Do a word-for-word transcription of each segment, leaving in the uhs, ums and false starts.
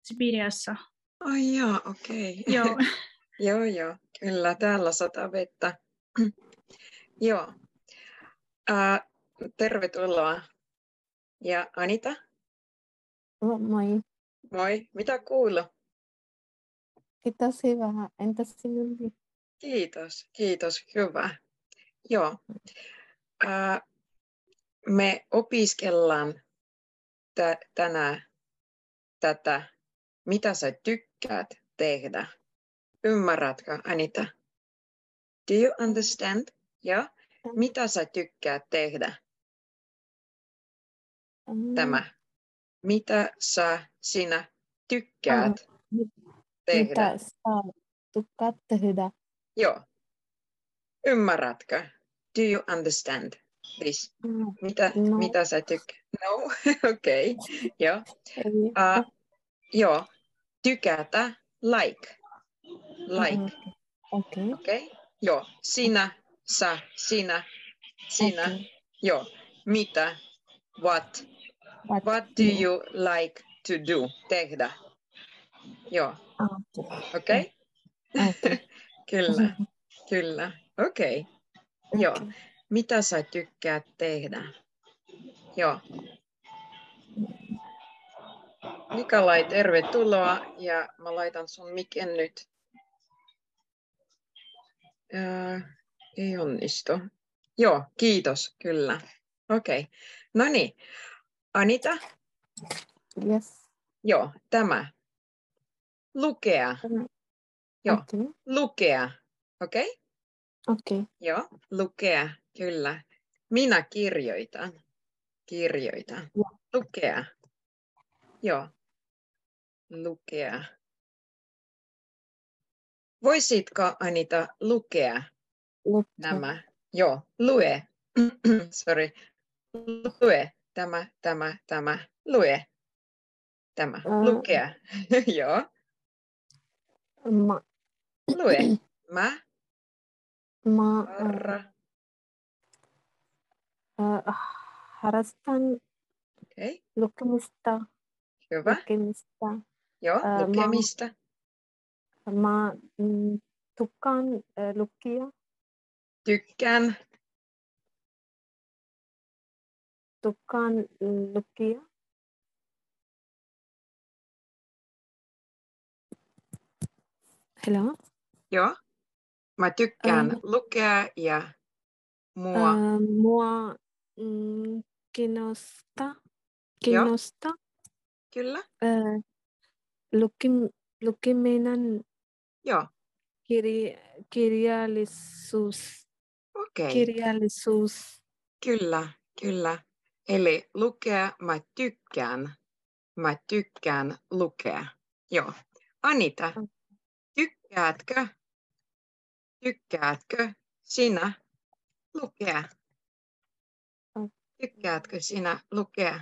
Sibiriassa. Ai jaa, okei. Okay. Joo. Joo, joo. Kyllä, täällä sataa vettä. Joo. Uh, tervetuloa. Ja Anita? Moi. Moi. Mitä kuuluu? Kiitos, hyvä. Entäs sinulle? Kiitos, kiitos. Hyvä. Joo. Uh, me opiskellaan tä- tänään tätä, mitä sä tykkäät tehdä. Ymmärrätkö, Anita? Do you understand? Joo. Mitä sä tykkäät tehdä? Tämä. Mitä sä, sinä tykkäät tehdä? Mitä sä tykkäät tehdä? Joo. Ymmärrätkö? Do you understand this? Mitä, No. mitä sä tykkäät? No, okei. Okay. Joo. Uh, joo. Tykätä, like. Like. Okei. Okay. Okay. Joo. Sinä, sä, sinä, sinä. Okay. Joo. Mitä? What? What, What do you like to do? Tehdä. Joo. Okei? Okay? Okay. Kyllä. Kyllä. Okei. Okay. Okay. Joo. Mitä sä tykkäät tehdä? Joo. Nikolai, tervetuloa. Ja mä laitan sun mikken nyt. Ää, ei onnistu. Joo, kiitos. Kyllä. Okei. Okay. No niin. Anita? Yes. Joo, tämä. Lukea. Joo, okay. Lukea. Okei? Okay? Okei. Okay. Joo, lukea. Kyllä. Minä kirjoitan. Kirjoitan. Yeah. Lukea. Joo. Lukea. Voisitko, Anita, lukea Lukea. nämä? Joo, lue. Sorry. Lue. Tämä, tämä, tämä. Lue. Tämä. Uh, Lukea. Joo. Ma. Lue. Mä. Ma. Harra. Uh, harrastan Okay. lukemista. Hyvä. Lukemista. Joo, Uh, lukemista. Mä, mä mm, tykkään uh, lukea. Tykkään. Tykkään lukea. Hello? Joo. Mä tykkään Uh, lukea ja mua. Uh, mua mm, kiinnostaa. Kiinnostaa. Kyllä. Uh, lukim, lukeminen. Joo. Kirja, kirjallisuus. Okei. Okay. Kirjallisuus. Kyllä, kyllä. Eli lukea, mä tykkään. Mä tykkään lukea. Joo. Anita, tykkäätkö? Tykkäätkö sinä lukea? Tykkäätkö sinä lukea?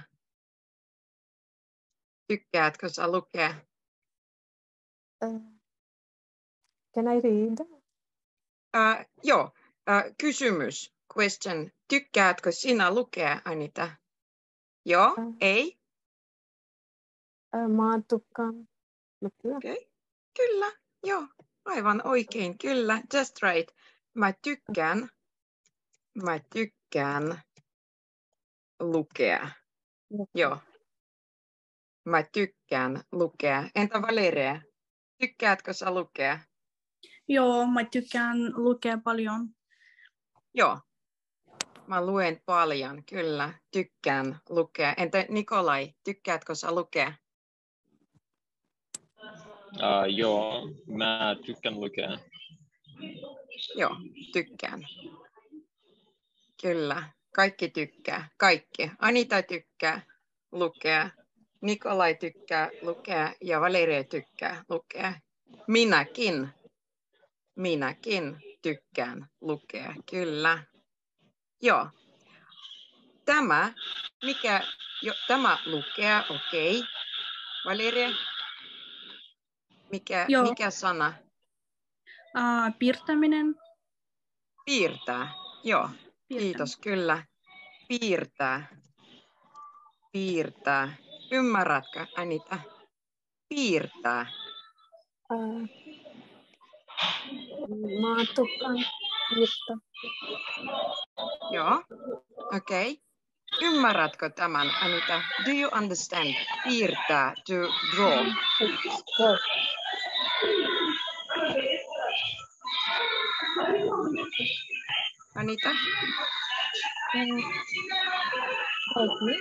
Tykkäätkö sä lukea? Uh, can I read? Uh, joo. Uh, kysymys. Question. Tykkäätkö sinä lukea, Anita? Joo? Uh, Ei? Uh, mä tykkään lukea. Okei. Okay. Kyllä. Joo. Aivan oikein. Kyllä. Just right. Mä tykkään. Mä tykkään lukea. Lukea. Joo. Mä tykkään lukea. Entä Valeria? Tykkäätkö sä lukea? Joo, mä tykkään lukea paljon. Joo. Mä luen paljon, kyllä. Tykkään lukea. Entä Nikolai, tykkäätkö sä lukea? Uh, joo, mä tykkään lukea. Joo, tykkään. Kyllä, kaikki tykkää. Kaikki. Anita tykkää lukea. Nikolai tykkää lukea ja Valeria tykkää lukea. Minäkin. Minäkin tykkään lukea, kyllä. Joo. Tämä, mikä, jo, tämä lukea, okei. Okay. Valeria, mikä, mikä sana? Uh, piirtäminen. Piirtää, joo. Piirtää. Kiitos, kyllä. Piirtää. Piirtää. Ymmärrätkö, Anita? piirtää. Uh, mä tykkään piirtää. Joo, okei. Okay. Ymmärrätkö tämän, Anita? Do you understand? Piirtää, to draw. Go. Anita? Uh, okay.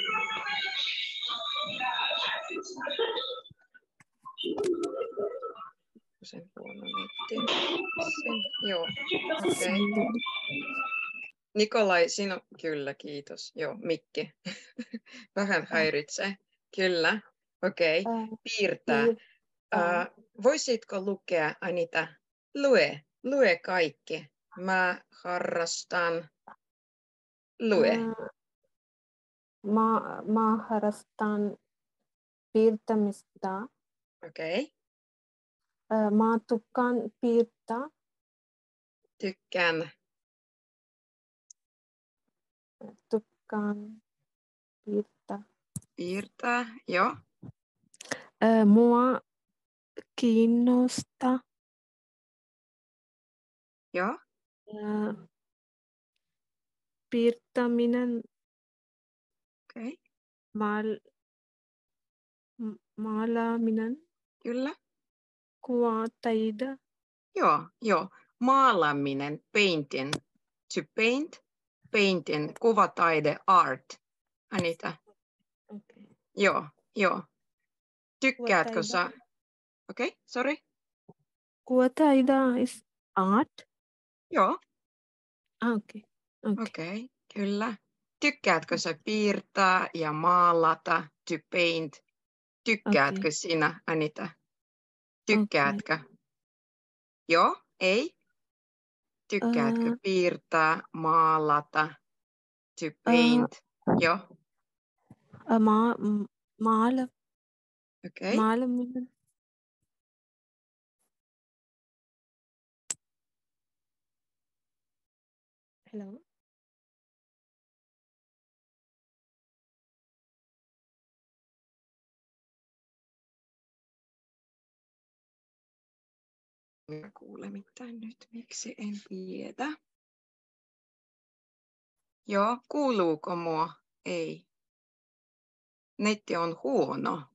Sen huono netti. Sen, joo, okei. Okay. Nikolai, sinun, kyllä, kiitos. Joo, mikki. Vähän häiritsee. Kyllä, okei. Okay. Uh, Piirtää. piirtää. Uh, voisitko lukea, Anita? Lue, lue kaikki. Mä harrastan. Lue. Uh, mä, mä harrastan piirtämistä. Okei. Okay. Uh, mä tykkään piirtää. Tykkään. Tykkään piirtää. Piirtää, joo. Uh, mua kiinnostaa. Joo. Uh, piirtäminen. Okei. Okay. Maal, maalaaminen. Kyllä. Kuvataide. Joo, joo. Maalaaminen, painting. To paint, painting, kuvataide, art. Anita. Okay. Joo, joo. Tykkäätkö Kuvataide. sä? Okei, okay, sorry. Kuvataide is art. Joo. Ah, okei. Okay. Okei, okay, kyllä. Tykkäätkö sä piirtää ja maalata, to paint? Tykkäätkö Okay. sinä, Anita? Tykkäätkö? Okay. Joo, ei. Tykkäätkö Uh, piirtää, maalata, to paint? Uh, Joo. Uh, ma, maala, Okei. maalaminen. Hello. En kuule mitään nyt. Miksi en tiedä? Joo, kuuluuko mua? Ei. Netti on huono.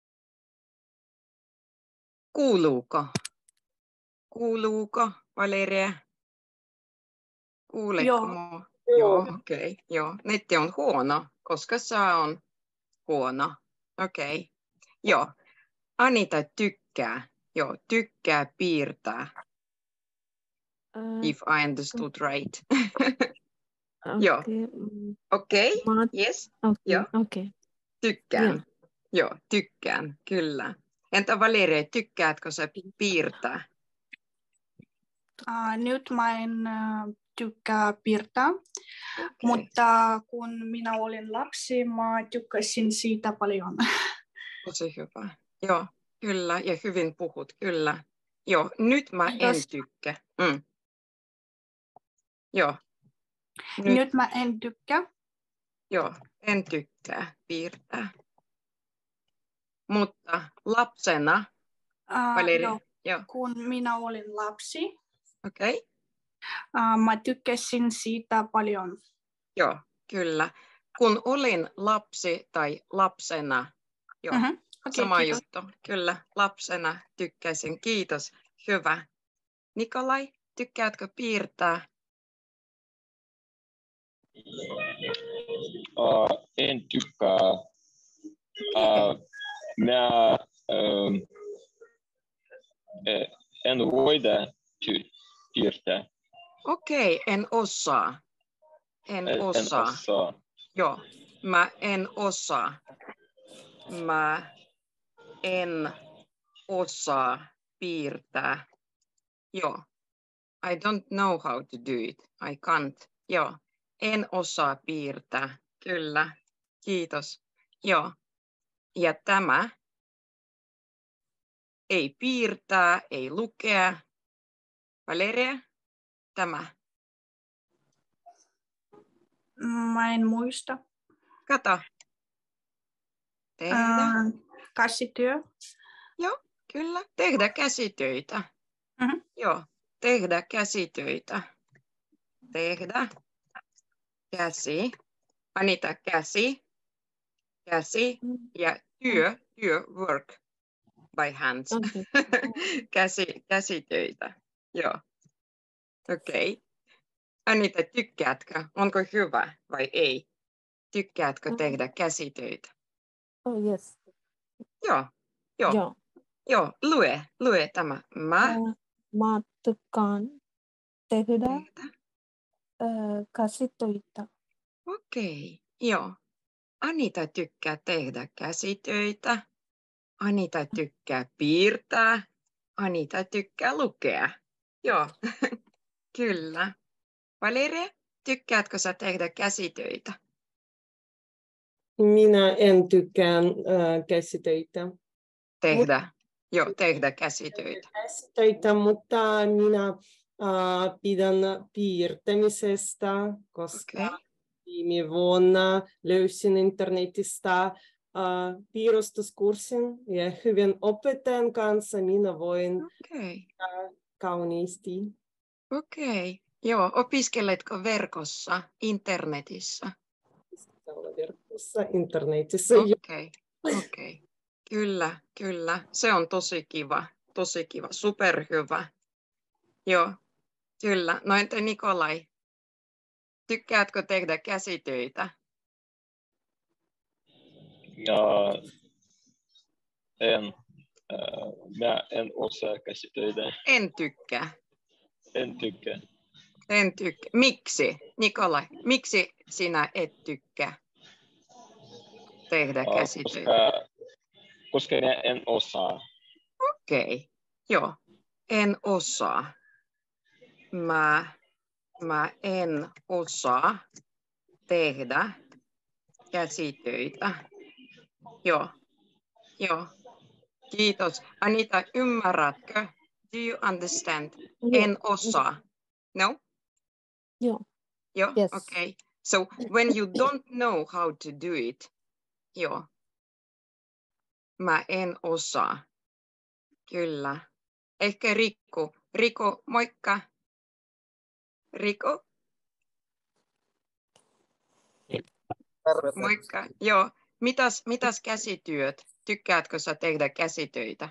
Kuuluuko? Kuuluuko, Valeria? Kuuletko Joo. mua? Joo, okei. Okay. Joo, netti on huono, koska se on huono. Okei. Okay. Joo. Anita tykkää. Joo, tykkää piirtää. Uh, If I understood right. Joo. okay. Okei. Okay. Ma- Yes. okay. Joo. Okay. Tykkään. Yeah. Joo, tykkään. Kyllä. Entä Valeria, tykkäätkö sä piirtää? Uh, nyt mä en uh, tykkää piirtää, Okay. mutta kun minä olin lapsi, mä tykkäsin siitä paljon. Tosi hyvä. Joo, kyllä. Ja hyvin puhut, kyllä. Joo, nyt mä en Kiitos. tykkää. Mm. Joo. Nyt, Nyt mä en tykkää. joo, en tykkää piirtää. Mutta lapsena, Uh, Valeria, joo, joo. kun minä olin lapsi, Okei. Okay. uh, mä tykkäsin siitä paljon. Joo, kyllä. Kun olin lapsi tai lapsena, joo, Mm-hmm. Okay, sama kiitos. juttu. Kyllä, lapsena tykkäsin. Kiitos. Hyvä. Nikolai, tykkäätkö piirtää? Uh, en tykkää. Uh, mä um, en voida ty- piirtää. Okei, okay, en osaa. En, En, osaa. en osaa. Joo, mä en osaa. Mä en osaa piirtää. Joo. I don't know how to do it. I can't. Joo. En osaa piirtää. Kyllä. Kiitos. Joo. Ja tämä ei piirtää, ei lukea. Valeria, tämä. Mä en muista. Kato. Tehdä. Uh, käsityö. Joo, kyllä. Tehdä käsitöitä. Mhm. Joo, tehdä käsitöitä. Tehdä käsi. Anita, käsi. Käsi ja työ, työ, work by hands. Okay. Käsi, käsitöitä. Joo. Okei. Okay. Anita, tykkäätkö? Onko hyvä vai ei? Tykkäätkö tehdä käsitöitä? Oh, yes. Joo. Joo. Joo. Joo. Lue. Lue tämä. Mä. Äh, mä tykkään tehdä Tehdä. äh, käsitöitä. Okei. Okay. Joo. Anita tykkää tehdä käsitöitä. Anita tykkää piirtää. Anita tykkää lukea. Joo. Kyllä. Valeria, tykkäätkö sä tehdä käsitöitä? Minä en tykkää äh, käsitöitä. Tehdä. Joo, tehdä käsitöitä. Käsitöitä, mutta minä äh, pidän piirtämisestä, koska Okei. viime vuonna löysin internetistä äh, piirustuskurssin ja hyvän opettajan kanssa minä voin Okei. kauniisti. Okei. Joo, opiskeletko verkossa, internetissä? Olla verkossa, internetissä. Okei. Okei. Kyllä, kyllä. Se on tosi kiva. Tosi kiva. Superhyvä. Joo, kyllä. No entä Nikolai? Tykkäätkö tehdä käsitöitä? Ja en, äh, mä en osaa käsitöitä. En tykkää. En tykkää. En tykkää. Miksi? Nikolai, miksi sinä et tykkää tehdä Äh, käsitöitä? koska, koska mä en osaa. Okei, okay. Joo. En osaa. Mä, mä en osaa tehdä käsitöitä. Joo. Joo. Kiitos. Anita, ymmärrätkö? Do you understand? En osaa. No? Joo. Joo, Yes. okay. So when you don't know how to do it, joo. Mä en osaa. Kyllä. Ehkä Rikku. Riko, moikka. Riko. Moikka. Joo. Mitäs, mitäs käsityöt? Tykkäätkö sä tehdä käsitöitä?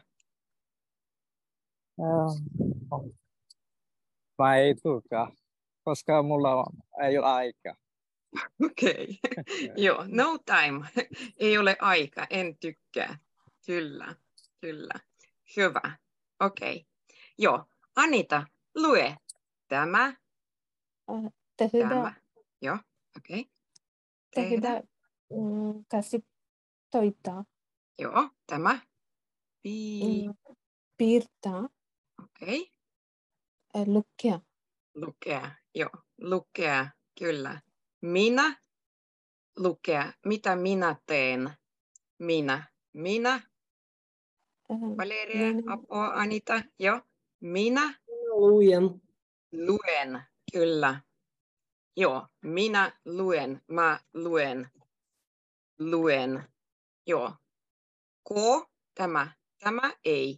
Mä ei tykkää, koska mulla ei ole aikaa. Okei. Okay. Joo, no time. Ei ole aika, en tykkää. Kyllä, kyllä. Hyvä. Okei. Okay. Joo, Anita, lue tämä. Äh, tehdä Tämä. Joo, okei. Okay. Tehdä. tehdä mm, käsitöitä. Joo, tämä. Pi. Mm, piirtää. Okei. Okay. Äh, lukea. Lukea, joo. Lukea, kyllä. Minä. Lukea. Mitä minä teen? Minä. Minä. Äh, Valeria, minä- apua, Anita. Joo. Minä. Luen. Luen, kyllä. Joo, minä luen, mä luen, luen. Joo. Ko, tämä, tämä ei.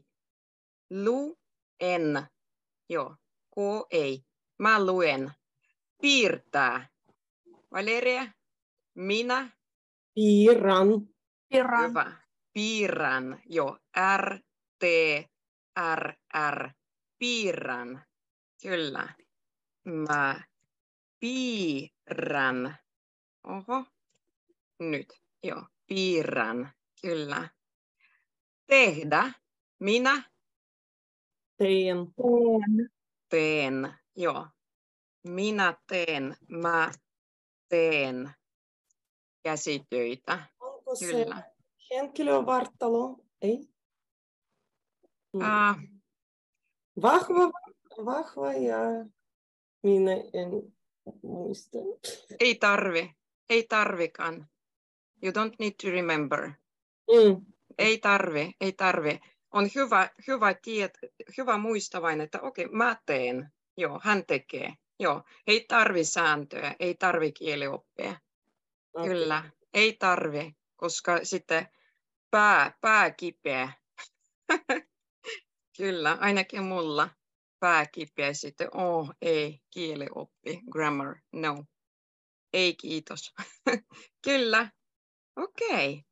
Luen, joo. Ko ei. Mä luen. Piirtää. Valeria, minä. Piirrän. Piirrän. Hyvä. Piirrän, joo. R, T, R, R. Piirrän. Kyllä. Mä piirrän. Oho. Nyt. Joo. Piirrän. Kyllä. Tehdä. Minä Teen. Teen. teen. Joo. Minä teen. Mä teen käsitöitä. Onko se Kyllä. henkilövartalo? Ei. Mm. Ah, Vahva, vahva ja minä en muista. ei tarvi. Ei tarvikaan. You don't need to remember. Mm. Ei tarvi, ei tarvi. On hyvä, hyvä, tiet, hyvä muistaa vain, että okei, okay, mä teen. Joo, hän tekee. Joo, ei tarvi sääntöä, ei tarvi kielioppia. Okay. Kyllä, ei tarvi, koska sitten pää, pää kipeä. Kyllä, ainakin mulla pää kipeä sitten. Oh, ei, kielioppi, grammar, no. Ei kiitos. Kyllä, okei. Okay.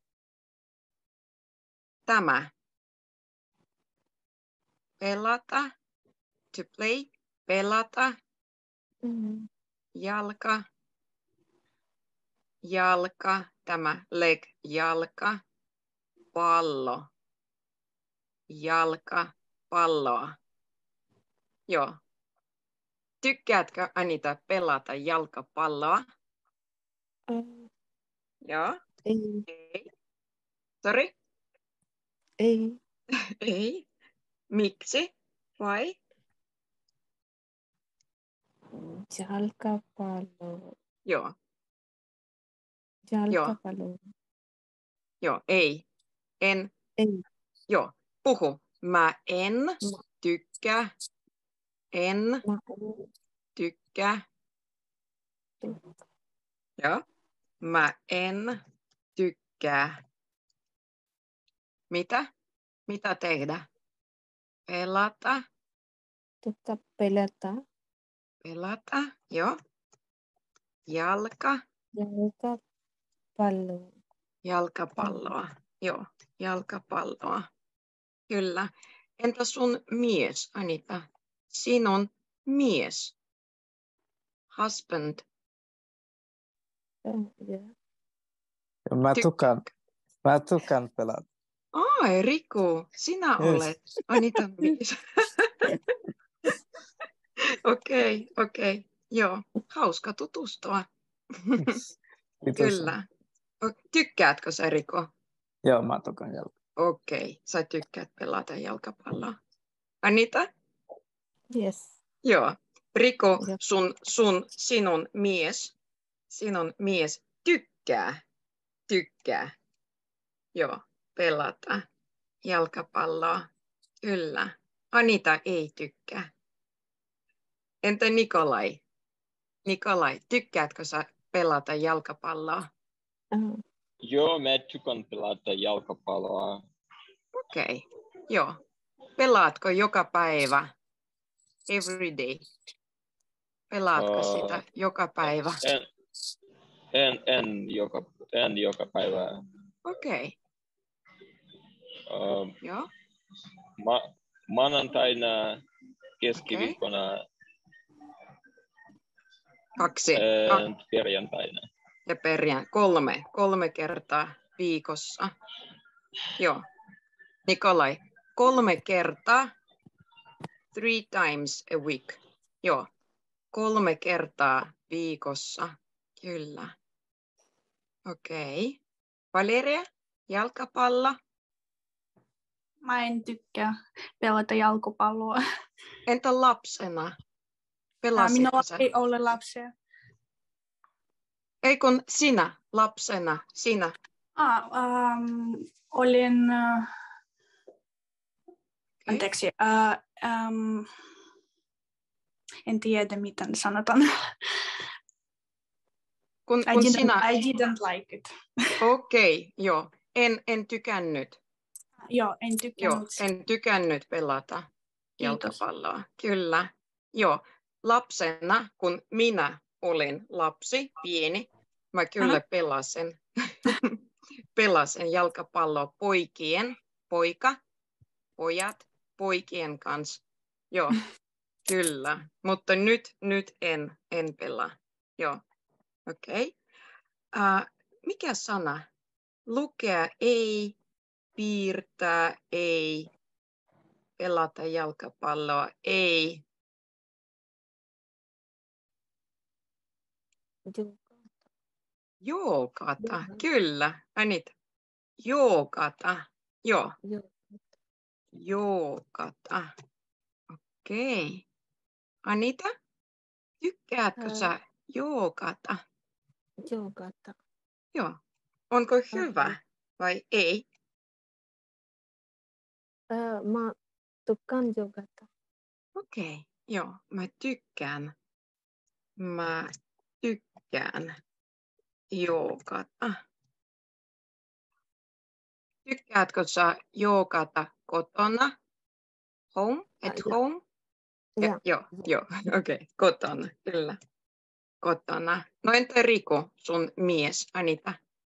Tämä. Pelata, to play, pelata, Mm. jalka, jalka, tämä leg, jalka, pallo, jalka, palloa. Joo. Tykkäätkö Anita pelata jalkapalloa? Uh, Joo. ei, Ei. Sorry? ei. Ei. Miksi? Vai? Jalkapallo. Joo. Jalkapallo. Joo. Ei. En. Ei. Joo. Puhu. Mä en Ma, tykkää. En ma en tykkää. tykkää. Joo. Mä en tykkää. Mitä? Mitä tehdä? Pelata. Tykkää pelata Pelata. Joo. Jalka. jalkapalloa. Jalkapalloa. Joo. Jalkapalloa. Kyllä. Entä sun mies, Anita? Sinun mies. Husband. Uh, yeah. Ja mä Tyk- tykkään, mä tykkään pelata. Ai, Riku, sinä Yes. olet Anitan mies. Okei, okei. Okay. Joo, hauska tutustua. Kiitos. Kyllä. O- Tykkäätkö sä, Riku? Joo, mä tykkään jalkaa. Okei, okay. Sä tykkäät pelata jalkapalloa. Anita? Yes. Joo. Riku, Jep. sun, sun, sinun mies, sinun mies tykkää, tykkää, joo, pelata jalkapalloa. Kyllä. Anita ei tykkää. Entä Nikolai? Nikolai, tykkäätkö sä pelata jalkapalloa? Uh, Joo, mä tykkään pelata jalkapalloa. Okei, okay. Joo. Pelaatko joka päivä? Every day. Pelaatko Uh, sitä joka päivä? en, en, en, joka, en joka päivä. Okei, Uh, joo. ma, maanantaina, keskiviikkona Kaksi. Ka- ja perjantaina. ja perjään kolme, kolme kertaa viikossa. Joo. Nikolai, kolme kertaa, three times a week. Joo. Kolme kertaa viikossa. Kyllä. Okei. Okay. Valeria, jalkapallo. Mä en tykkää pelata jalkapalloa. Entä lapsena? Ää, Pelasitko Minulla sä? ei ole lapsia. Ei kun sinä, lapsena, sinä. Ah, ähm, olin, äh, Okay. anteeksi, äh, ähm, en tiedä miten sanotaan. Kun, I kun didn't, sinä, I didn't like it. okei, okay, joo. En, en tykännyt. Joo, en Joo, tykännyt. en tykännyt pelata Kiitos. jalkapalloa. Kyllä. Joo, lapsena, kun minä olin lapsi, pieni, mä kyllä Aha. pelasin, pelasin jalkapalloa poikien, poika, pojat, poikien kanssa. Joo, kyllä. Mutta nyt, nyt en, en pelaa. Joo, okei. Okay. Uh, mikä sana? Lukea ei, piirtää ei, pelata jalkapalloa ei. Joogata, kyllä. Anita. Joogata. Joo. Joo. Joogata. Okei. Anita, tykkäätkö Ää. sä joogata? Joogata. Joo. Onko hyvä vai ei? Ää, Mä tykkään joogata. Okei. Joo, mä tykkään. Mä tykkään joogata. Tykkäätkö sä joogata kotona? Home? At Ah, ja. home? Ja, Ja. joo, joo, okei, okay. Kotona, kyllä. Kotona. No entä Riku, sun mies, Anita?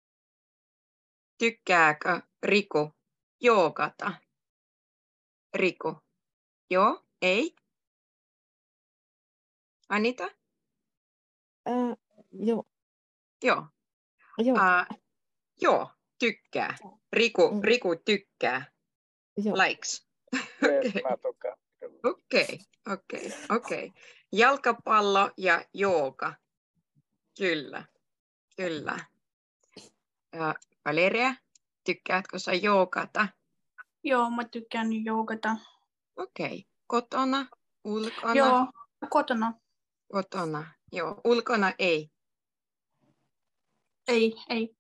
Tykkääkö Riku joogata? Riku, joo, ei? Anita? Äh, joo. Joo. Joo. Uh, joo, tykkää. Riku, Mm. Riku tykkää. Joo. Likes. Yes, Okei, mä tykkään. okei, okei, okei. Jalkapallo ja jooga. Kyllä, kyllä. Ja Valeria, tykkäätkö sä joogata? Joo, mä tykkään joogata. Okei. Kotona, ulkona, Joo, kotona. kotona. Joo, ulkona ei. Ei, ei.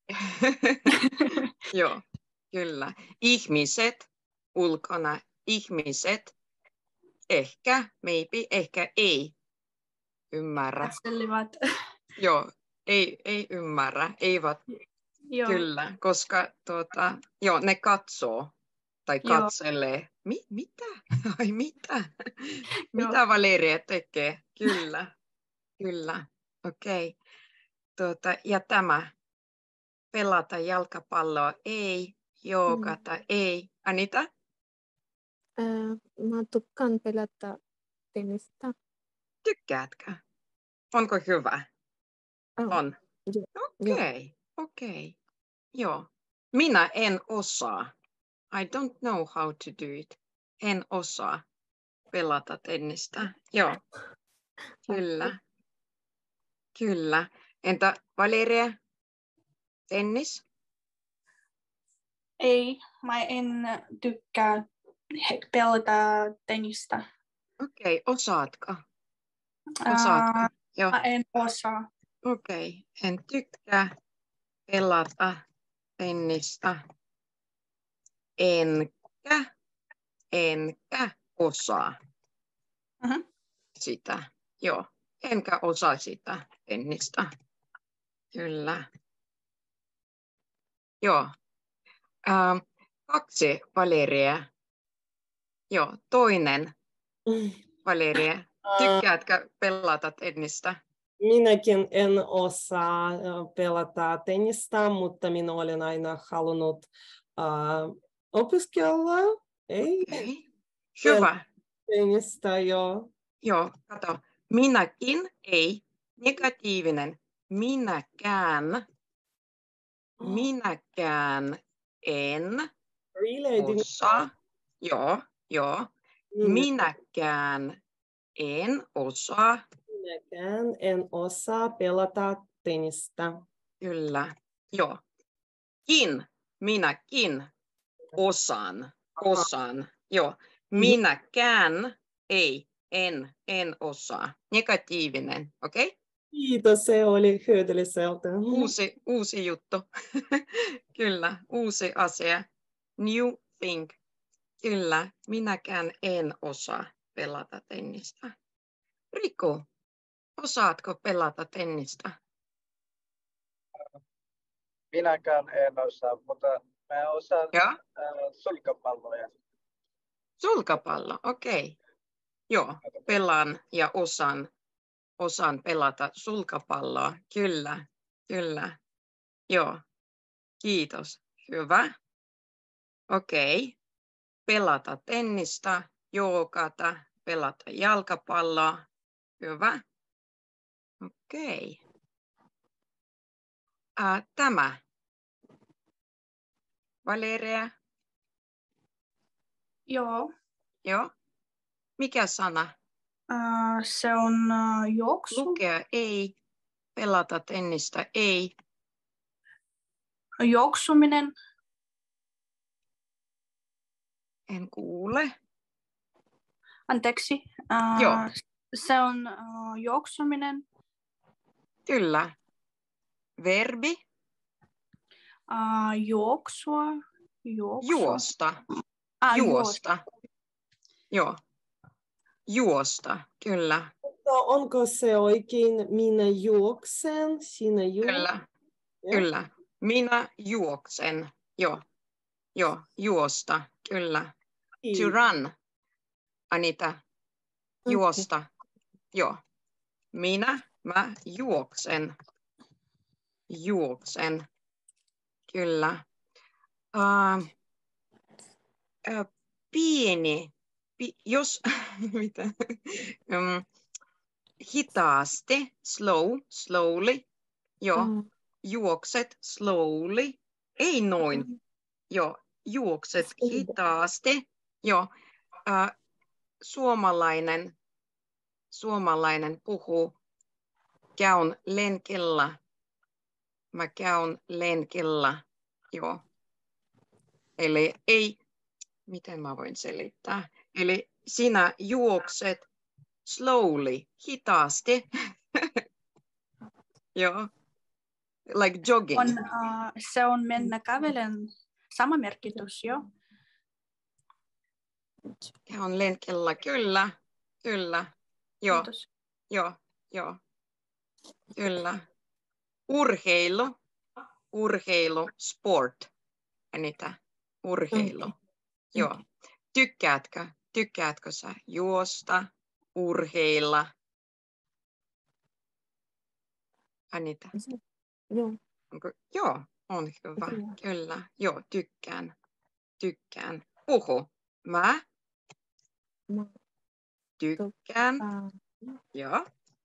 Joo, kyllä. Ihmiset, ulkona, ihmiset, ehkä, maybe, ehkä ei ymmärrä. Katselivat. Joo, ei, ei ymmärrä, eivät Joo, kyllä, koska tuota, joo, ne katsoo tai Joo. katselee. Mi, mitä? Ai mitä? Joo. Mitä Valeria tekee? Kyllä, kyllä, okei. Okay. Tuota, ja tämä, pelata jalkapalloa ei, joogata Mm. ei. Anita? Äh, mä tykkään pelata tennistä. Tykkäätkö? Onko hyvä? Oh, On. joo. Okei, okei. Joo. Minä en osaa. I don't know how to do it. En osaa pelata tennistä. Joo. Kyllä. Kyllä. Entä Valeria? Tennis? Ei, mä en tykkää pelata tennistä. Okei, osaatko? Ää, Osaatko? Joo. Mä en osaa. Okei. En tykkää pelata tennistä. Enkä, enkä osaa Mhm. sitä. Joo. Enkä osaa sitä tennistä. Kyllä. Joo. Ähm, kaksi Valeria. Joo, toinen Valeria. Tykkäätkö pelata tennistä? Minäkin en osaa äh, pelata tennistä, mutta minä olen aina halunnut äh, opiskella. Ei Okei. Hyvä. tennistä jo. Joo, kato. Minäkin ei. Negatiivinen. Minäkään. Minäkään en Really, I didn't osaa. Joo, joo. Minä, Minäkään en osaa. minäkään en osaa pelata tennistä. Kyllä. Joo. Kin. Minäkin osaan. Osaan. Joo. Minäkään ei. En. En osaa. Negatiivinen. Okei? Okay? Kiitos, se oli hyödylliseltä. Uusi, uusi juttu. Kyllä. Uusi asia. New thing. Kyllä. Minäkään en osaa pelata tennistä. Riku, osaatko pelata tennistä? Minäkään en osaa, mutta mä osaan Joo. äh, sulkapalloja. Sulkapallo, okei. Okay. Joo, pelaan ja osaan, osaan pelata sulkapalloa. Kyllä, kyllä. Joo, kiitos. Hyvä. Okei. Okay. Pelata tennistä, joogata, pelata jalkapalloa. Hyvä. Okei. Okay. Äh, tämä. Valeria. Joo. Joo. Mikä sana? Ää, Se on ää, juoksu. Lukea ei. Pelata tennistä ei. Juoksuminen. En kuule. Anteeksi. Ää, Joo. Se on ää, juoksuminen. Kyllä. Verbi. Ää, Juoksua. Juoksu. Juosta. Ah, Juosta. Joo. Juosta. Kyllä. Mutta onko se oikein? Minä juoksen, sinä juokset. Kyllä. Kyllä. Minä juoksen. Joo. Joo, juosta, kyllä. To Kiitos. run, Anita, juosta. Joo. Minä, mä juoksen. Juoksen. Kyllä. Uh, uh, pieni. Pi, jos, mitä? um, hitaasti, slow, slowly. Joo. Mm. Juokset slowly. Ei noin. Mm. Joo. Juokset Speed. hitaasti. Joo. Uh, suomalainen, suomalainen puhuu. Käyn lenkillä. Mä käyn lenkillä. Joo. Eli ei, miten mä voin selittää? Eli sinä juokset slowly, hitaasti. Joo. Like jogging. On, uh, se on mennä kävelen sama merkitys, jo. Käyn lenkillä, kyllä. Kyllä. Joo. Kiitos. Joo. Joo. Kyllä. Urheilu. Urheilu, sport. Anita. Urheilu. Okay. Joo. Tykkäätkö? Tykkäätkö sä juosta, urheilla? Anita. Joo. Onko? Joo, on hyvä. Kyllä. Kyllä. Joo, tykkään. Tykkään. Puhu. Mä Mä tykkään. tykkään Joo.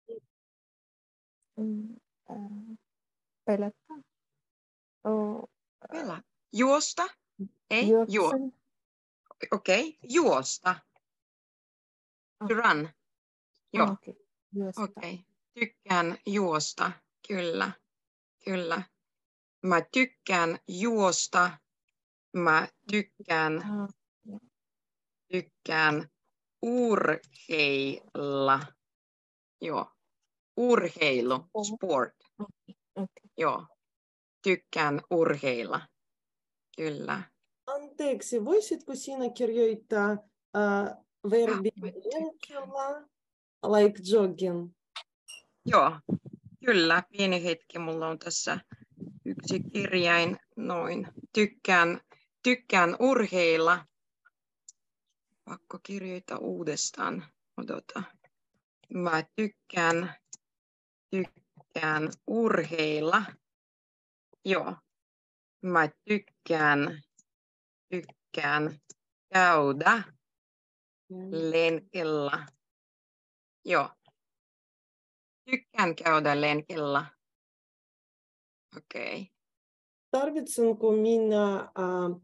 mm, äh, pelätä. Oh, Pelaa. Juosta. Ei, juo. juoksen. Okei, okay. Juosta. Ah. To run. Joo. Ah, okay. Juosta. Okei. Okay. Tykkään juosta. Kyllä. Kyllä. Mä tykkään juosta. Mä tykkään, Ah, tykkään urheilla. Joo. Urheilu, Oh. sport. okay. Joo. Tykkään urheilla. Kyllä. Anteeksi, voisitko sinä kirjoittaa uh, verbi Ah, mä tykkään. lenkillä, like jogging? Joo. Kyllä. Pieni hetki. Mulla on tässä yksi kirjain. Noin. Tykkään, tykkään urheilla. Pakko kirjoittaa uudestaan. Odota. Mä tykkään, tykkään urheilla. Joo. Mä tykkään, tykkään käydä lenkillä. Joo. Tykkään käydä lenkillä. Okei. Okay. Tarvitsenko minä uh,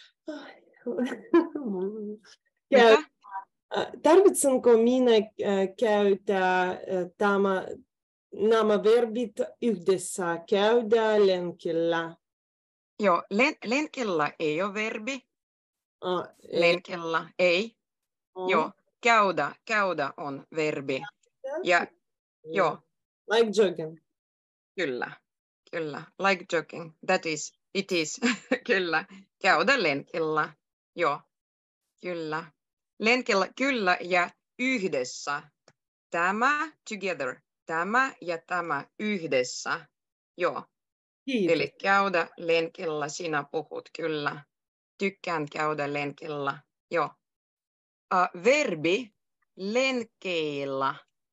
käy, Mitä? uh, tarvitsenko minä uh, käyttää uh, tämä, nämä verbit yhdessä, käydä lenkillä? Joo, len, lenkillä ei ole verbi. Uh, Lenkillä ei. uh, Joo, käydä, käydä on verbi. Ja joo, Like jogging. kyllä, kyllä. Like jogging. That is, it is. Kyllä. Käydä lenkillä. Joo, kyllä. Lenkillä, kyllä ja yhdessä. Tämä, together. Tämä ja tämä yhdessä. Joo. Kiitos. Eli käydä lenkillä, sinä puhut, kyllä. Tykkään käydä lenkillä. Joo. Uh, verbi, lenkeillä.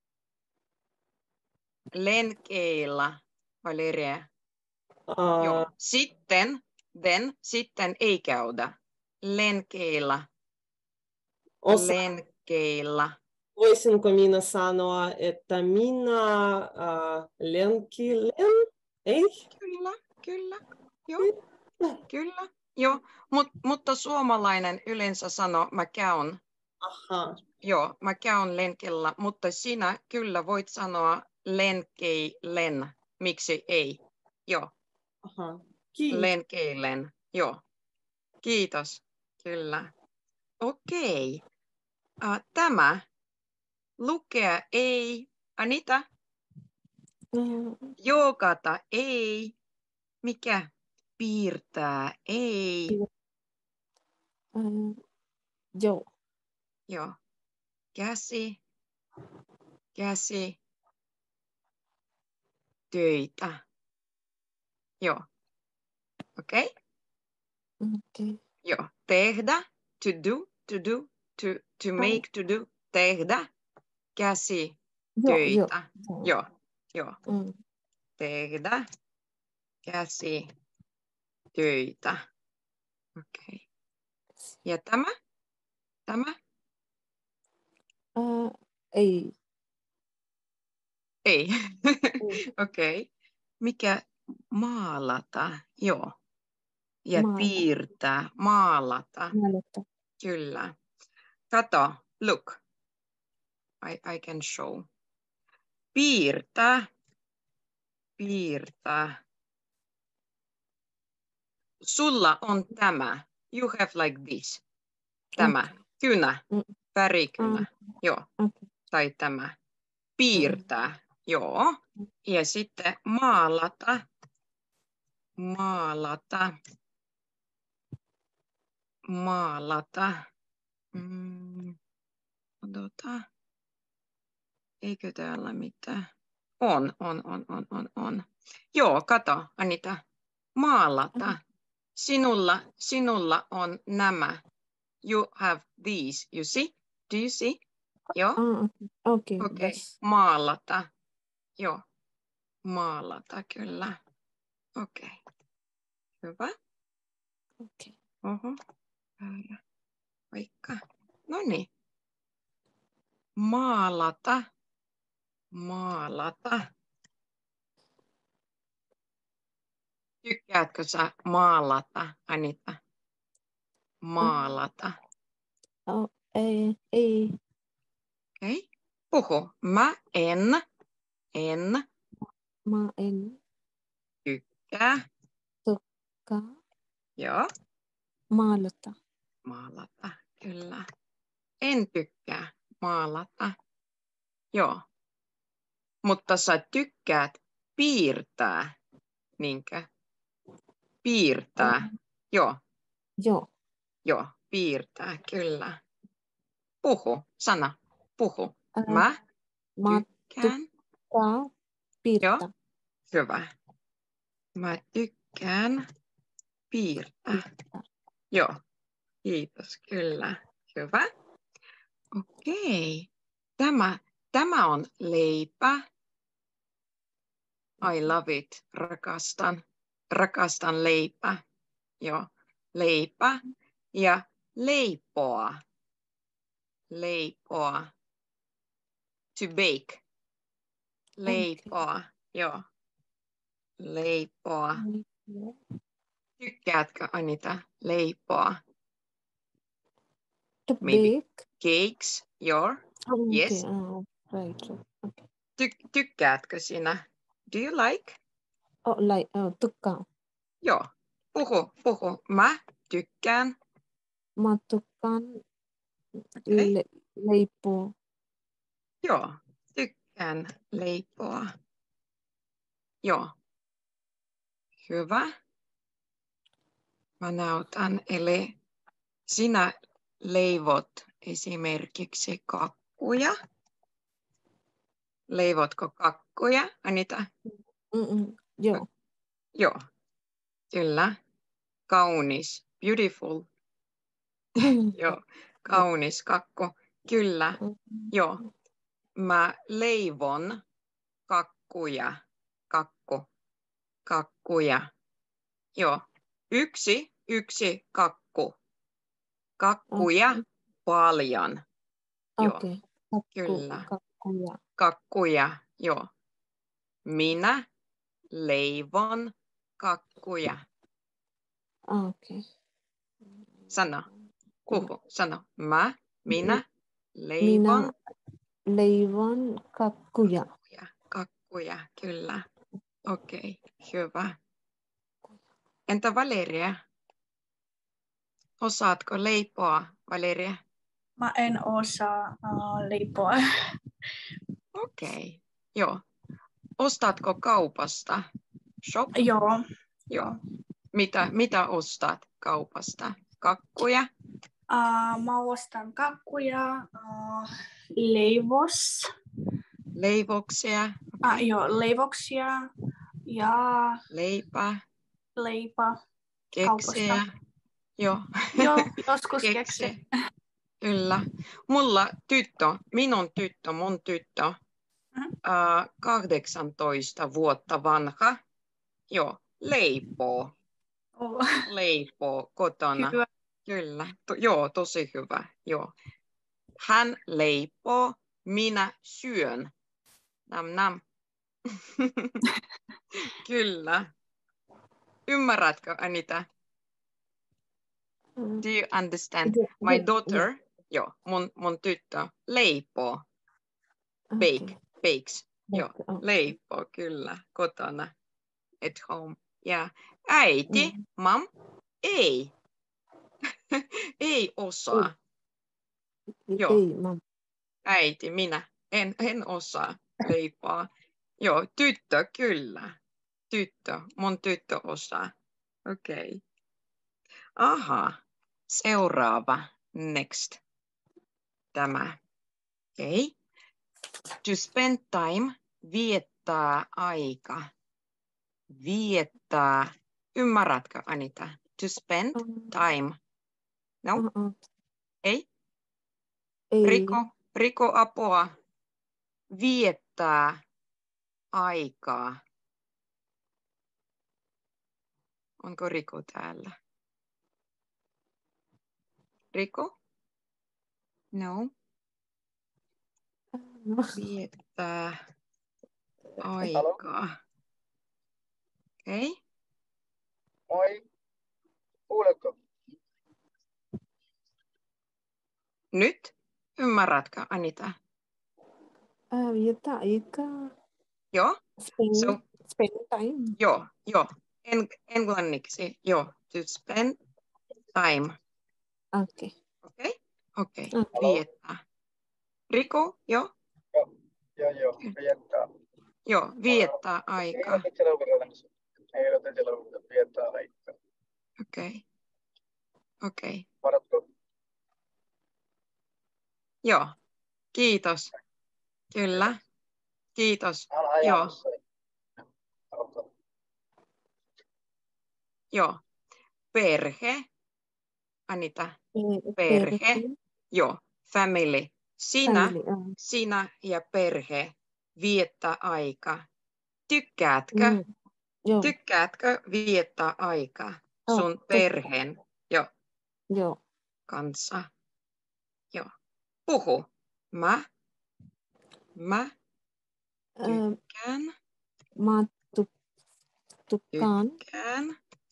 Lenkeillä, Valeria. Uh, Joo. Sitten, then, sitten ei käydä. Lenkeillä. osa, Lenkeillä. voisinko minä sanoa, että minä uh, lenkilen? Ei? Kyllä, kyllä. Joo. Kyllä. Joo. Mut, mutta suomalainen yleensä sanoo, mä käyn. Aha. Joo, mä käyn lenkillä, mutta sinä kyllä voit sanoa lenkeilen. Miksi ei? Joo, Aha. Kiitos. lenkeilen. Joo. Kiitos. Kyllä. Okei. Uh, tämä. Lukea ei. Anita. Mm, Joogata ei. Mikä? Piirtää ei. mm, joo. Joo. Käsi. Käsi. Töitä. Joo. Okei. Okay. Joo, tehdä, to do, to do, to, to make, to do, tehdä, käsi, Joo, joo. töitä. Joo, joo. Mm. Tehdä, käsi, töitä. Okei. Okay. Ja tämä? Tämä? Uh, ei. Ei. Ei. Okei. Okay. Mikä? Maalata. Joo. Ja Maalata. piirtää. Maalata. Maalata. Kyllä. Kato. Look. I, I can show. Piirtää. Piirtää. Sulla on tämä. You have like this. Tämä. Okay. Kynä. Mm. Värikynä. Ah. Joo. Okay. Tai tämä. Piirtää. Joo. Ja sitten maalata. Maalata. Maalata. Mm. Odota. Eikö täällä mitään? On, on, on, on, on, on. Joo, kato, Anita. Maalata. Sinulla, sinulla on nämä. You have these, you see? Do you see? Joo. Ah, okay. Okei, Okay. maalata. Joo, maalata kyllä. Okei, okay. Hyvä. Okay. Oho, väärä paikka. No niin. Maalata. Maalata. Tykkäätkö sä maalata, Anita? Maalata. Oh, ei, ei. Okei. Okay. Puhu. Mä en, en Mä en tykkää. tykkää Joo. maalata. Maalata, kyllä. En tykkää maalata. Joo. Mutta sä tykkäät piirtää. Niinkö? Piirtää. Mm. Joo. Joo. Joo, piirtää, kyllä. Puhu, sana, puhu. Ää, Mä Mä tykkään. tykkään piirtää. Joo, hyvä. Mä tykkään piirtää. Piirtää. Joo, kiitos, kyllä. Hyvä. Okei. Tämä, tämä on leipä. I love it. Rakastan. Rakastan leipä. Joo, leipä. Ja leipoa. Leipoa. To bake. Leipoa. Okay. Joo. Leipoa. Joo. Tykkäätkö, Anita, leipoa? To Maybe bake. cakes, your? Oh, Yes. okay. Oh, right. right. Okay. Ty- tykkäätkö sinä? Do you like? Oh, like, oh, tykkään. Joo. Puhu, puhu. Mä tykkään. Mä tykkään Okay. le- leipoa. Joo. Tykkään leipoa. Joo. Hyvä. Mä näytän. Eli sinä leivot esimerkiksi kakkuja. Leivotko kakkuja, Anita? Mm-mm. Joo. Joo. Kyllä. Kaunis. Beautiful. Joo. Kaunis kakku. Kyllä. Joo. Mä leivon kakkuja. Kakku. Kakkuja. Joo. Yksi. Yksi kakku. Kakkuja. Okay. Paljon. Joo. Okei. Kakku, Kyllä. kakkuja. Kakkuja. Joo. Minä leivon kakkuja. Okei. Sano. Puhu. Sano. Mä. Minä leivon. Minä leivon kakkuja. Kakkuja. Kakkuja. Kyllä. Okei. Okay. Hyvä. Entä Valeria? Osaatko leipoa, Valeria? Mä en osaa uh, leipoa. Okei. Okay. Joo. Ostatko kaupasta? Shop? Joo. Joo. Mitä, mitä ostat kaupasta? Kakkuja? Uh, mä ostan kakkuja, uh, leivos, Leivoksia? uh, joo, leivoksia ja Leipä? leipä Keksejä? kaupasta. Joo. Joo, joskus Keksi. keksin. Kyllä. Mulla tyttö, minun tyttö, mun tyttö, Mhm. äh, kahdeksantoista vuotta vanha, joo, leipoo, Oh, leipoo kotona. hyvä. Kyllä, to, joo, tosi hyvä, joo. Hän leipoo, minä syön. Nam nam. Kyllä. Ymmärrätkö, Anita? Mm. Do you understand? Yeah, My yeah, daughter, joo, mun, mun tyttö, leipoo, yeah. bake, Okay. bakes, joo, Okay. Okay. leipoo, kyllä, kotona, at home. Ja äiti, Mm. mam, ei, ei osaa, joo, Ei, mam. äiti, minä, en, en osaa leipoa. Joo, tyttö, kyllä, tyttö, mun tyttö osaa. Okei. Okay. Aha, seuraava, next, tämä. Okei. Okay. To spend time, viettää aika. Viettää. Ymmärrätkö, Anita? To spend Um, time. No? uh-uh. Ei? Ei. Riko, Riko apua. Viettää aikaa. Onko Riko täällä? Riko? No. No. Viettää aikaa. Okei. Okay. Moi. Kuuletko? Nyt? Ymmärrätkö, Anita? Uh, viettää aikaa. Joo. Spend, So, spend time. joo, joo. En, englanniksi, joo. To spend time. Okay. Okei? Okei. Okay. Viettää. Riko, joo? Joo, joo, joo. Viettää. Joo, viettää aikaa. Ei ole tilalla viettää aikaa. Okei. Okei. Varatko? Joo. Kiitos. Kyllä. Kiitos. Joo. Joo. Perhe. Anita. Perhe. Perhe. Joo. Family. Sinä, Family. Uh. sinä ja perhe viettää aikaa. Tykkäätkö? Mm. Joo. Tykkäätkö viettää aikaa Oh, sun tykkään. perheen jo Joo. kanssa? Joo. Puhu. Mä. Mä Uh, tykkään. mä tu, tukkaan. Tykkään.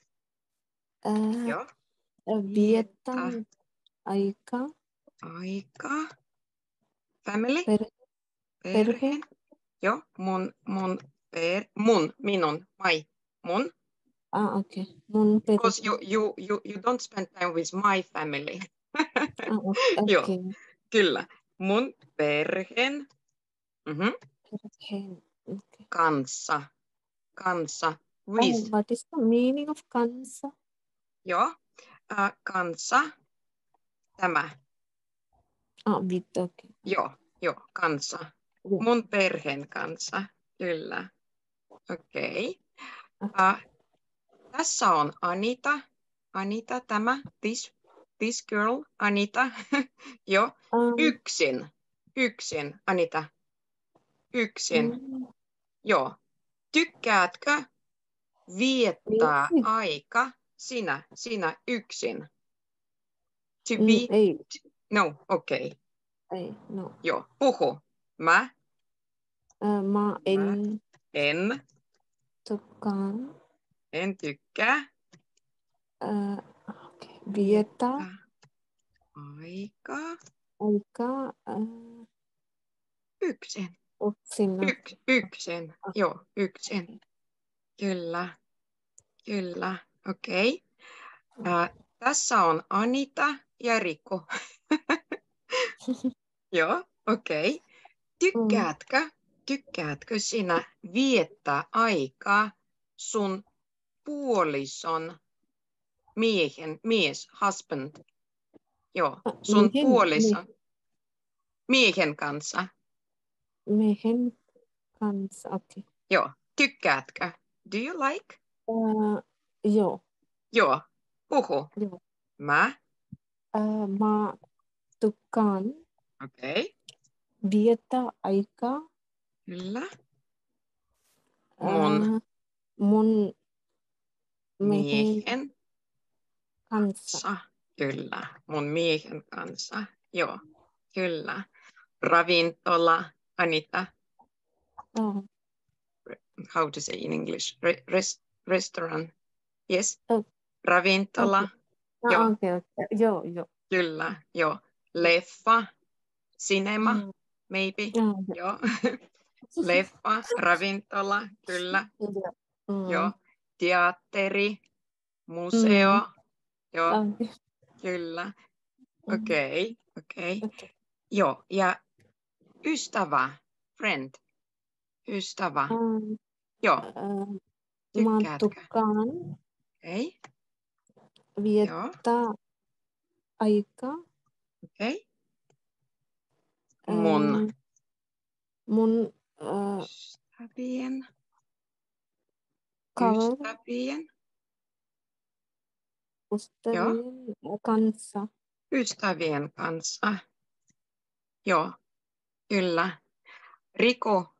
Uh, Joo. viettää Viettää aikaa. aikaa. Family. Per, Perhe. perhe. Joo. Mun, mun, per, mun, minun, my, mun. Ah, okay. Mun perhe. Because you, you, you, you don't spend time with my family. Ah, okay. Joo, kyllä. Mun perheen mm-hmm. Perheen. Okay. kanssa. Kanssa. With. Oh, what is the meaning of kansa? Joo. Uh, kanssa. Tämä. Ah, with, okay. Joo, joo, kanssa. Yeah. Mun perheen kanssa. Kyllä. Okei. Okay. Okay. Uh, tässä on Anita. Anita, tämä. This, this girl, Anita. Joo. Um, Yksin. Yksin, Anita. Yksin. mm, Joo. Tykkäätkö viettää Yksin. aika sinä, sinä yksin? To mm, be, ei, no, okei. Okay. ei, no. Joo, puhu. Mä Uh, mä en Mä. en, tukkaan. en tykkää Uh, okay. Viettää aikaa aikaa uh, yksin. yksin. Yk, yksin, joo, yksin. Kyllä, kyllä, okei. Okay. Uh, tässä on Anita ja Riko. Joo, okei. Okay. Tykkäätkö, tykkäätkö sinä viettää aikaa sun puolison miehen, mies, husband, joo, sun Miehen, puolison miehen kanssa, Miehen kanssa, okei. Okay. joo, tykkäätkö? Do you like? Uh, joo, Joo, puhu. joo. Mä. Ää, mä tykkään Okei. Okay. viettää aikaa Kyllä. ää, Mun mun miehen miehen kanssa. kanssa. Kyllä. Mun miehen kanssa. Joo. Kyllä. Ravintola. Anita. Oh, How to say in English? Re- res- restaurant. Yes. Oh. Ravintola. ah, Joo. okei, okei. Joo, joo. Kyllä. Joo. Leffa. Cinema. Mm. Maybe. Ah, joo. Joo. Leffa. Ravintola. Kyllä. Joo. Mm. Joo. Teatteri. Museo. Mm. Joo. Okei. Kyllä. Mm. Okei. Okei. Okei. Joo. Ja ystävä. Friend. Ystävä. Um, Joo. ää, mä Tykkäätkö? tykkään Okei. Joo. viettää aikaa Okei. ää, Mun mun ää, ystävien. kaveri Ystävien. Joo. ystävien kanssa. Ystävien kanssa. Joo. Kyllä. Riko.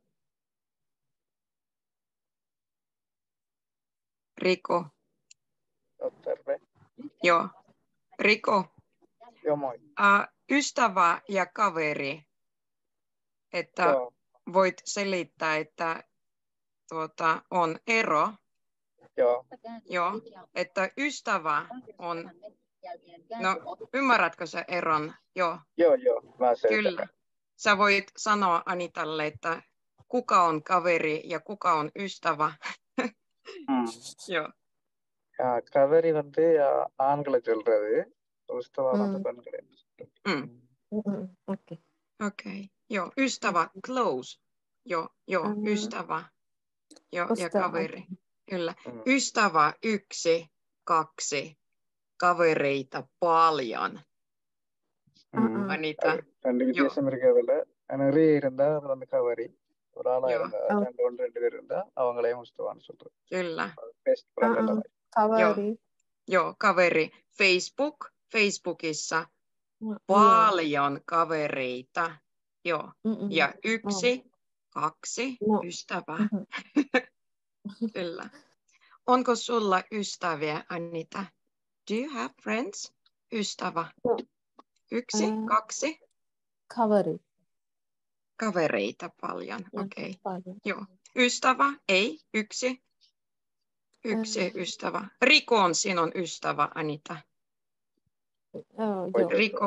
Riko. Joo, terve. Joo. Riko. Joo, moi. Uh, ystävä ja kaveri. Että Joo, voit selittää, että tuota, on ero. joo. Joo. Että ystävä on. No, ymmärrätkö sä eron? Joo. Joo, joo. Mä selitän. Kyllä. Sä voit sanoa Anitalle, että kuka on kaveri ja kuka on ystävä. ம். Joo. ஆ, கவரி வந்து ஆ, ஆண்களை சொல்றது உஸ்தவா வந்து Mm. பெண்களை Mm. Mm. Okei. Okei. Joo. Ystävä. Close. Joo. Joo. Mm. Ystävä. Joo. Ja Ystävä. kaveri. Kyllä. Mm. Ystävä yksi, kaksi. Kavereita paljon. ம். Anita. ரெண்டு Joo. வித்தியாசம் இருக்கிறதுல நிறைய இருந்தா அது வந்து கவரி ஒரு ஆளா Joo. இருந்தா Oh. ரெண்டு ஒன்று ரெண்டு பேர் இருந்தா அவங்களையும் உஸ்தவான்னு சொல்றது Kyllä. பெஸ்ட் ஃப்ரெண்ட் Ah, அந்த ah. மாதிரி Kaveri. Joo. Kaveri. Facebook. Facebookissa. Joo. Paljon kavereita. Joo. Mm-mm. Ja yksi, kaksi No. ystävää. Mhm. Kyllä. Onko sulla ystäviä, Anita? Do you have friends? Ystävä. Joo. Yksi, Ää. kaksi. Kaveri. Kavereita paljon. Joo, Okei. paljon. Joo. Ystävä, ei. Yksi. Yksi Ää. ystävä. Riko on sinun ystävä, Anita. Oh, Voi joo. Riko.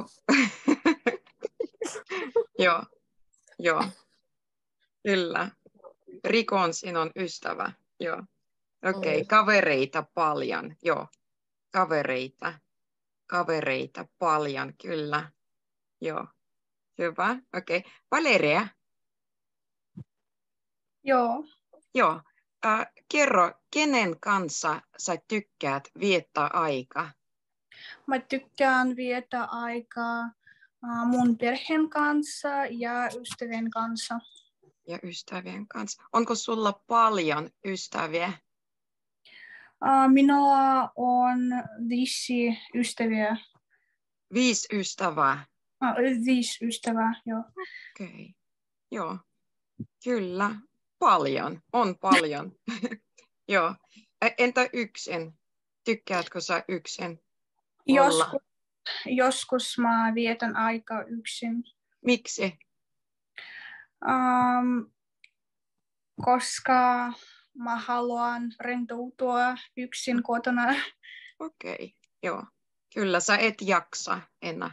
Joo. Joo. Kyllä. Riko on sinun ystävä. Joo. Okei. Mm. Kavereita paljon. Joo. Kavereita. Kavereita paljon. Kyllä. Joo. Hyvä. Okei. Valeria. Joo. Joo. Äh, kerro, kenen kanssa sä tykkäät viettää aikaa? Mä tykkään viettää aikaa äh, mun perheen kanssa ja ystävien kanssa. Ja ystävien kanssa. Onko sulla paljon ystäviä? Äh, minulla on viisi ystäviä. Viisi ystävää. Äh, viisi ystävää, joo. Okei. Okay. Joo. Kyllä. Paljon. On paljon. Joo. Ä- Entä yksin? Tykkäätkö sä yksin olla? Joskus, joskus mä vietän aikaa yksin, Miksi? ähm, koska mä haluan rentoutua yksin kotona. Okei. Okay. Joo. Kyllä sä et jaksa enää.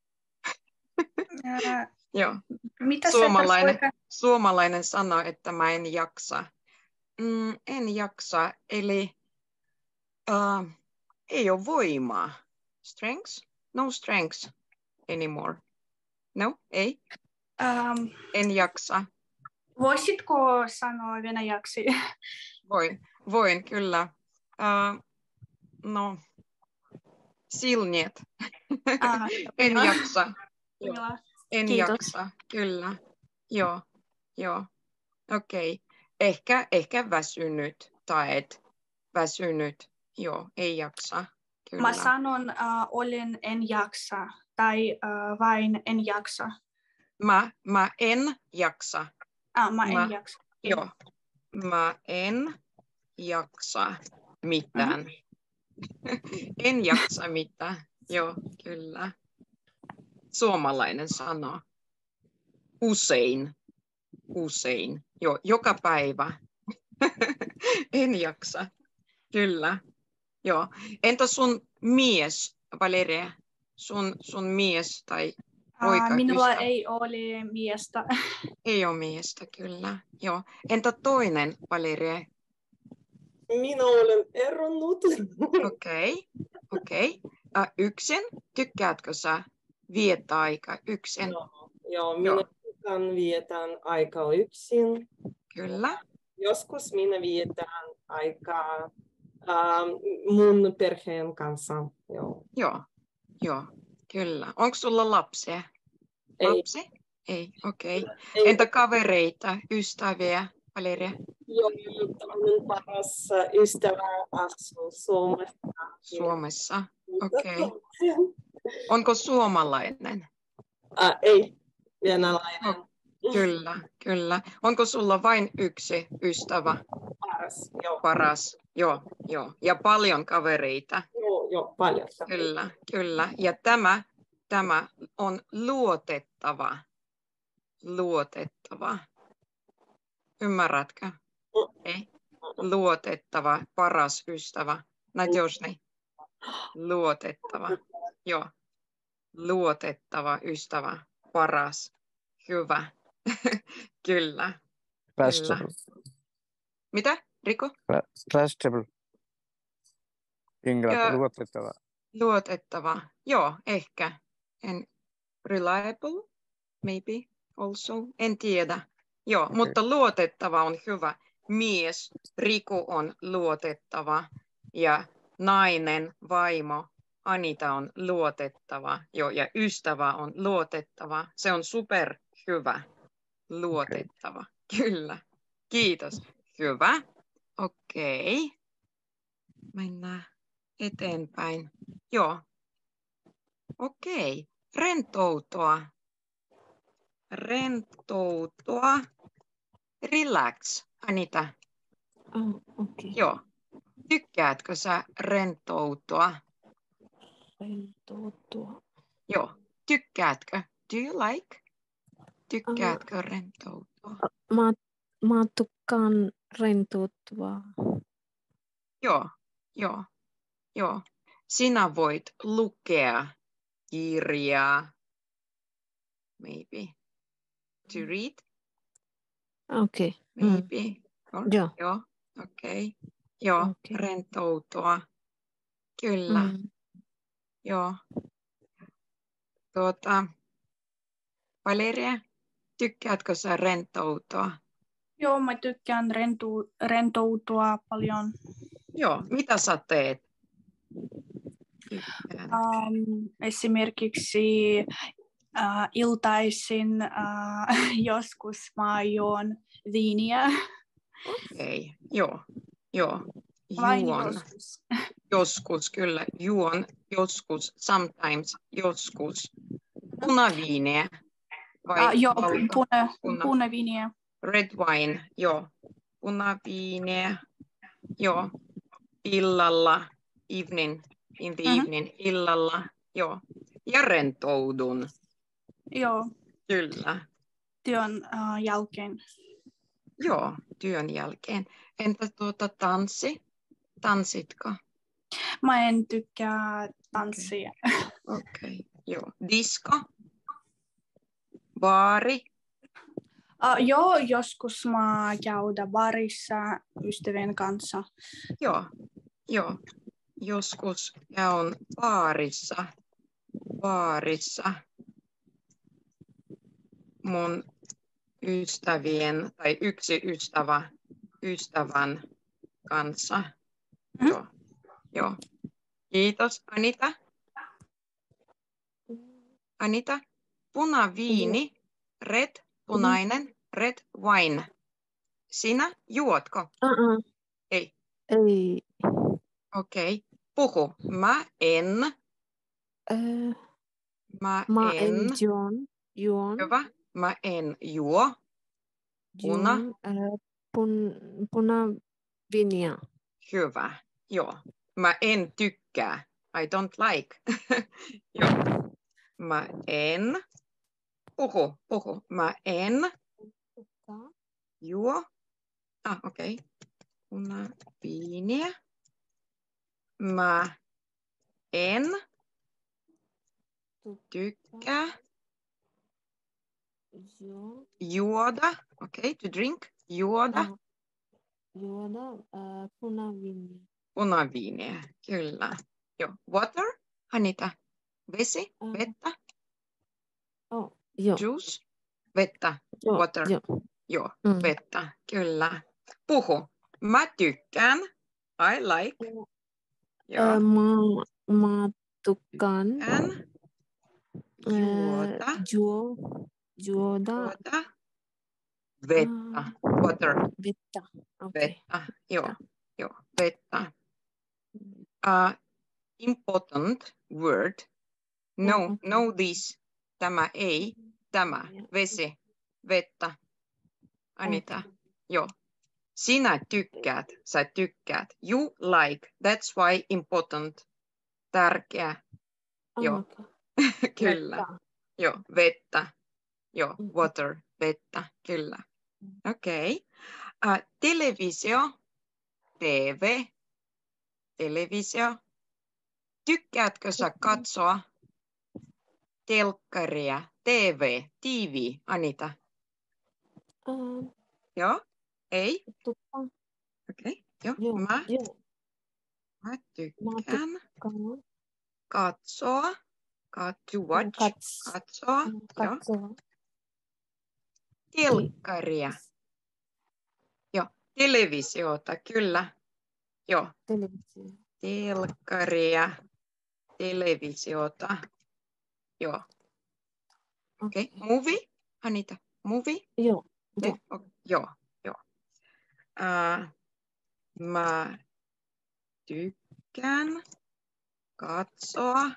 Äh, Joo. mitä Suomalainen, se tarkoittaa? suomalainen sanoo, että mä en jaksa. Mm, en jaksa, eli uh, ei ole voimaa. Strengths? No strengths anymore. No, ei. Ähm, En jaksa. voisitko sanoa venäjäksi? Voin, voin kyllä. Uh, no, silniet. Ah, En joo. jaksa. Joo. Joo. En Kiitos. jaksa, kyllä. Joo, joo. Okei. Okay. Ehkä, ehkä väsynyt tai et väsynyt. Joo, ei jaksa. Kyllä. Mä sanon, uh, olen en jaksa tai uh, vain en jaksa. Mä, mä en jaksa. Ah, mä en Mä- jaksa. Joo. Mä en jaksa mitään. En jaksa mitään. Joo, kyllä. Suomalainen sana. Usein. Usein. Joo, joka päivä. En jaksa. Kyllä. Joo. Entä sun mies, Valeria? Sun, sun mies tai poika? Uh, minulla ystävä? ei ole miestä. Ei ole miestä, kyllä. Joo. Entä toinen, Valeria? Minä olen eronnut. Okei, okei. Äh, yksin? Tykkäätkö sä viettää aikaa yksin? Joo, joo, minä Joo. tykkään vietän aikaa yksin. Kyllä. Joskus minä vietän aikaa ähm, mun perheen kanssa. Joo. Joo, joo, kyllä. Onko sulla lapsia? Ei. Lapsi? Ei, okei. Ei, Entä kavereita, ystäviä, Valeria? joo, mutta minun paras ystävä asuu Suomessa. Suomessa? Okei. Onko suomalainen? Äh, ei, venäläinen. Kyllä, kyllä. Onko sulla vain yksi ystävä? Paras, joo. Paras? Joo, joo. Ja paljon kavereita? Joo, joo, paljon. Kyllä, kyllä. Ja tämä, tämä on luotettava. Luotettava. Ymmärrätkö? Ei. Luotettava, paras ystävä. Надежный. Luotettava. Joo. Luotettava ystävä, paras, hyvä. Kyllä. Trustable. Mitä, Riko? Tra- Trustable. Englanti, Joo. luotettava. Luotettava. Joo, ehkä. En, reliable, maybe also. En tiedä. Joo, Okei. mutta luotettava on hyvä. Mies, Riku on luotettava. Ja nainen, vaimo, Anita on luotettava. Joo, ja ystävä on luotettava. Se on super hyvä. Luotettava. Kyllä. Kiitos. Hyvä. Okei. Mennään eteenpäin. Joo. Okei. Rentoutua. Rentoutua. Relax, Anita. Oh, okei. Joo. Tykkäätkö sä rentoutua? Rentoutua. Joo. Tykkäätkö? Do you like? Tykkäätkö rentoutua? Mä, mä tykkään rentoutua. Joo. Joo. Joo. Sinä voit lukea kirjaa. Maybe. To read? Okei. Mm. Maybe. Or- Joo. Joo. Okei. Joo. Okei. Rentoutua. Kyllä. Mm. Joo. Tuota, Valeria, tykkäätkö sä rentoutua? Joo, mä tykkään rentu, rentoutua paljon. Joo, mitä sä teet? Tykkään. Um, esimerkiksi uh, iltaisin uh, joskus mä juon viiniä. Okei, joo, joo. Vain Juon. joskus. Joskus, kyllä. Juon joskus, sometimes, joskus. Punaviiniä vai Uh, joo, valko- pune, puna- punaviiniä. Red wine, joo. Punaviiniä, joo. Illalla, evening, in the Mhm. evening, illalla, joo. Ja rentoudun, Joo, kyllä. työn uh, jälkeen. Joo, työn jälkeen. Entä tuota tanssi? Tanssitko? Mä en tykkää tanssia. Okei, okay. Joo. Disko? Baari? Uh, joo, joskus mä käydä barissa ystävien kanssa. Joo, joo. Joskus käyn baarissa, baarissa mun ystävien tai yksi ystävä, ystävän kanssa. Mhm. Joo, joo. Kiitos, Anita. Anita, punaviini, red, punainen, red wine. Sinä juotko? Uh-uh. Ei. Ei. Okei. Okay. Puhu. Mä en. Äh, Mä, Mä en. en juon. Juon. Hyvä. Mä en juo. Puna. Juon. Äh, pun, punaviiniä. Hyvä. Joo. Mä en tykkää. I don't like. Joo. Mä en. Puhu. Puhu. Mä en juo. Ah, okei. Okay. Punaviiniä. Mä en tykkää Juo. juoda. Okei, okay, to drink. Juoda. Äh, juoda äh, punaviiniä. Punaviiniä. Kyllä. Joo. Water. Anita. Vesi. Äh, Vettä. oh, joo. Juice. Vettä. Joo. Water. Joo. Joo. Mm. Vettä. Kyllä. Puhu. Mä tykkään. I like. Joo. Äh, mä, mä tykkään. Tykkään. Juoda. Äh, juo. Juoda. Juoda. Vettä. Äh, Water. vettä. Okay. Vettä. Joo. Joo. Vettä. Uh, important word. No, Mm, okay. no this. Tämä ei. Tämä. Vesi. Vettä. Anita. Okay. Joo. Sinä tykkäät. Sä tykkäät. You like. That's why important. Tärkeä. Ah, Joo. okay. Kyllä. Vettä. Joo. Vettä. Joo. Mm. Water. Vettä. Kyllä. Okei. Okay. Uh, televisio. T V. Televisio. Tykkäätkö sä katsoa telkkaria? T V. T V. Anita. Äh, Joo. Ei. tykkään. Okei. Okay. Joo. Joo. Mä, Joo. mä Mä tykkään tykkään. katsoa. Kat, to watch. Kats, Katsoa. Joo. katsoa. Telkkaria. Joo. Televisiota. Kyllä. Joo. Televisio. Telkkaria. Televisiota. Joo. Okei. Okay. Movie. Anita. Movie. Joo. Joo. Okay. Joo. Joo. Uh, mä tykkään katsoa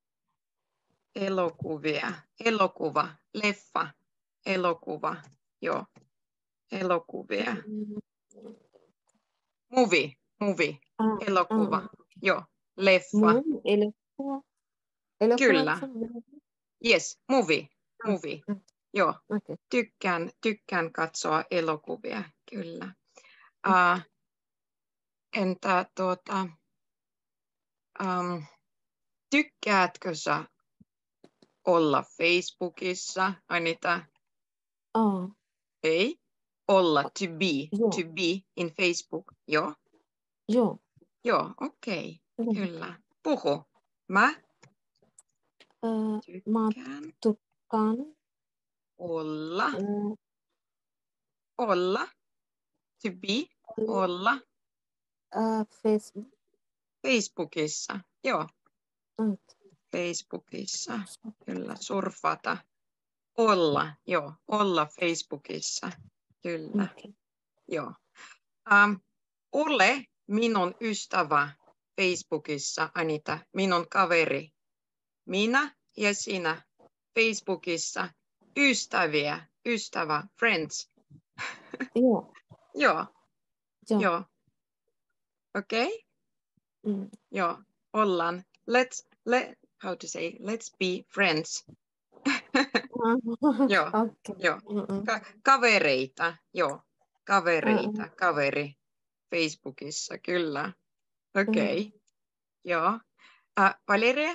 elokuvia. Elokuva. Leffa. Elokuva. Joo. Elokuvia. Mm, Movie. Movie. ah, Elokuva. ah. Joo. Leffa. Muu, elokuva. Elokuva. Kyllä. Yes. Movie. Movie. Mm. Joo. Okay. Tykkään, tykkään katsoa elokuvia. Kyllä. Uh, entä tuota, um, tykkäätkö sä olla Facebookissa, Anita? Ah, Ei. Olla, to be, Joo. to be in Facebook. Joo. joo. Joo, okei. Joo. Kyllä. Puhu. Mä Äh, mä tykkään tykkään. olla, Äh, olla, to be, olla äh, Facebook. Facebookissa. Joo. Mm. Facebookissa. Kyllä, surfata. Olla, joo, olla Facebookissa. Kyllä, Okay. joo. Um, ole minun ystävä Facebookissa, Anita, minun kaveri. Minä ja sinä Facebookissa, ystäviä, ystävä, friends. Joo. Joo, Joo. joo. Okei, okay? Mm. Joo, ollaan. Let's, let, how to say, let's be friends. Joo. Okay. Joo. Mm-mm. Ka- kavereita, joo. Kavereita, Mm-mm. kaveri Facebookissa, kyllä. Okei, okay. Joo. Uh, Valeria?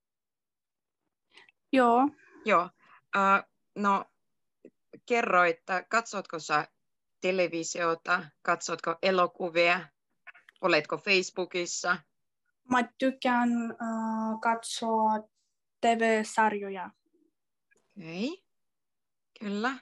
Joo. Joo. Uh, no, kerro, että katsotko sä televisiota, katsotko elokuvia, oletko Facebookissa? Mä tykkään uh, katsoa T V-sarjoja. Okei, okay. Kyllä.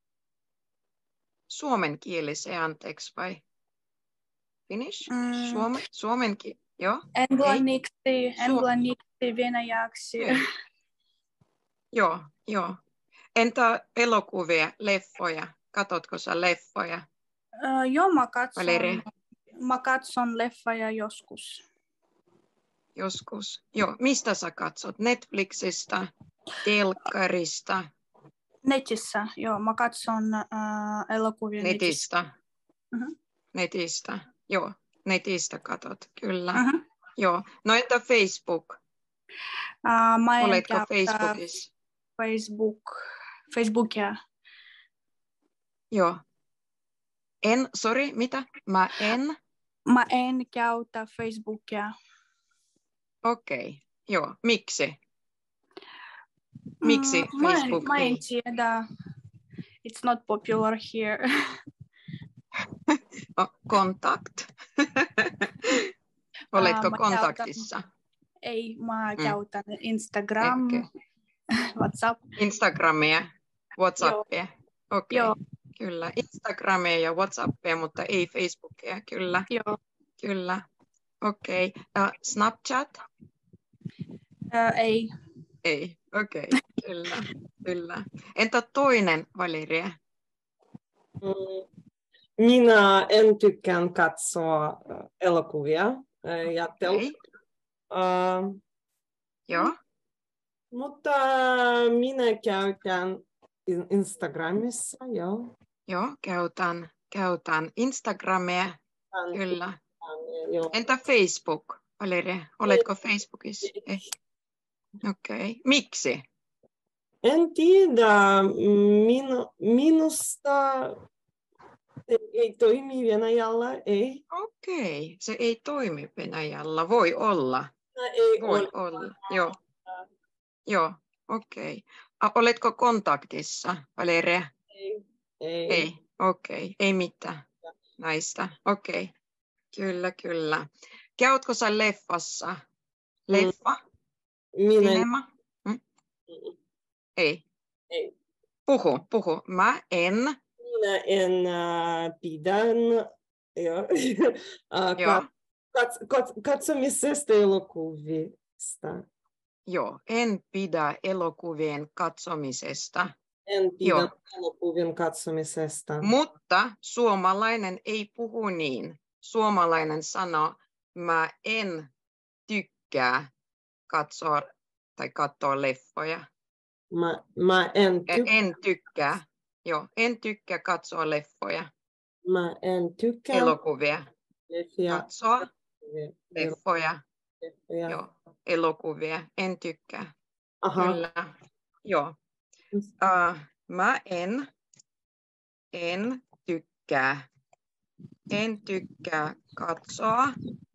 Suomenkielisiä, anteeksi, vai Finnish? Mm. Suomen, suomenki, joo. Englanniksi, Su- englanniksi, venäjäksi. Okay. Joo, joo. Entä elokuvia, leffoja? Katotko sä leffoja? Uh, joo, mä katson, Valeria? mä katson leffoja joskus. joskus. Joo, mistä sä katsot? Netflixistä, telkkarista, Netissä, joo. Mä katson uh, elokuvia netissä. netistä? Mhm. Netistä, joo. Netistä katot, kyllä. Mhm. Joo. No entä Facebook? Uh, mä en Oletko käytä Facebookissa? Facebook, Facebookia. Joo. En, sorry, mitä? Mä en? Mä en käytä Facebookia. Okei, okay. Joo. Miksi? Miksi Mm, mä en, Facebook mä en ei? tiedä. It's not popular here. Oh, kontakt. Oletko Uh, mä kontaktissa? Käytän, ei, mä Mm. käytän Instagram, Okei. WhatsApp. Instagramia, Whatsappia. Okei, Joo, kyllä. Instagramia ja Whatsappia, mutta ei Facebookia. Kyllä, joo. kyllä. Okei. Uh, Snapchat? Uh, ei. Ei. Okei, kyllä, kyllä. Entä toinen, Valeria? Mm, Minä en tykkään katsoa äh, elokuvia äh, ja tel- Okei, äh, joo. mutta minä käytän in- Instagramissa, joo. Joo, käytän, käytän Instagramia. Käytän Kyllä. Instagramia, joo. Entä Facebook, Valeria? Oletko Facebookissa? Ei. Okei. Okay. Miksi? En tiedä, minu, minusta se ei toimi Venäjällä, ei. Okei. Okay. Se ei toimi Venäjällä. Voi olla. Ei Voi ole. olla. Joo. Joo. Okei. Okay. Oletko kontaktissa, Valeria? Ei. Ei. Ei. Okei. Okay. Ei mitään näistä. Okei. Okay. Kyllä, kyllä. Käytkö sä leffassa? Leffa? Minä Cinema? Hmm? Ei. ei. Puhu, puhu. Mä en. Minä en äh, pidän joo, äh, Joo. kats, kats, katsomisesta elokuvista. Joo, en pidä elokuvien katsomisesta, En pidä Joo. elokuvien katsomisesta. mutta suomalainen ei puhu niin. Suomalainen sanoo, mä en tykkää katsoa tai katsoa leffoja. Mä, mä en Ä- tykkää. En tykkää, joo, en tykkää katsoa leffoja, Mä en tykkää elokuvia, leffia. katsoa leffoja, leffoja. joo, elokuvia, en tykkää. Aha. Kyllä, joo. Uh, mä en, en tykkää, en tykkää katsoa,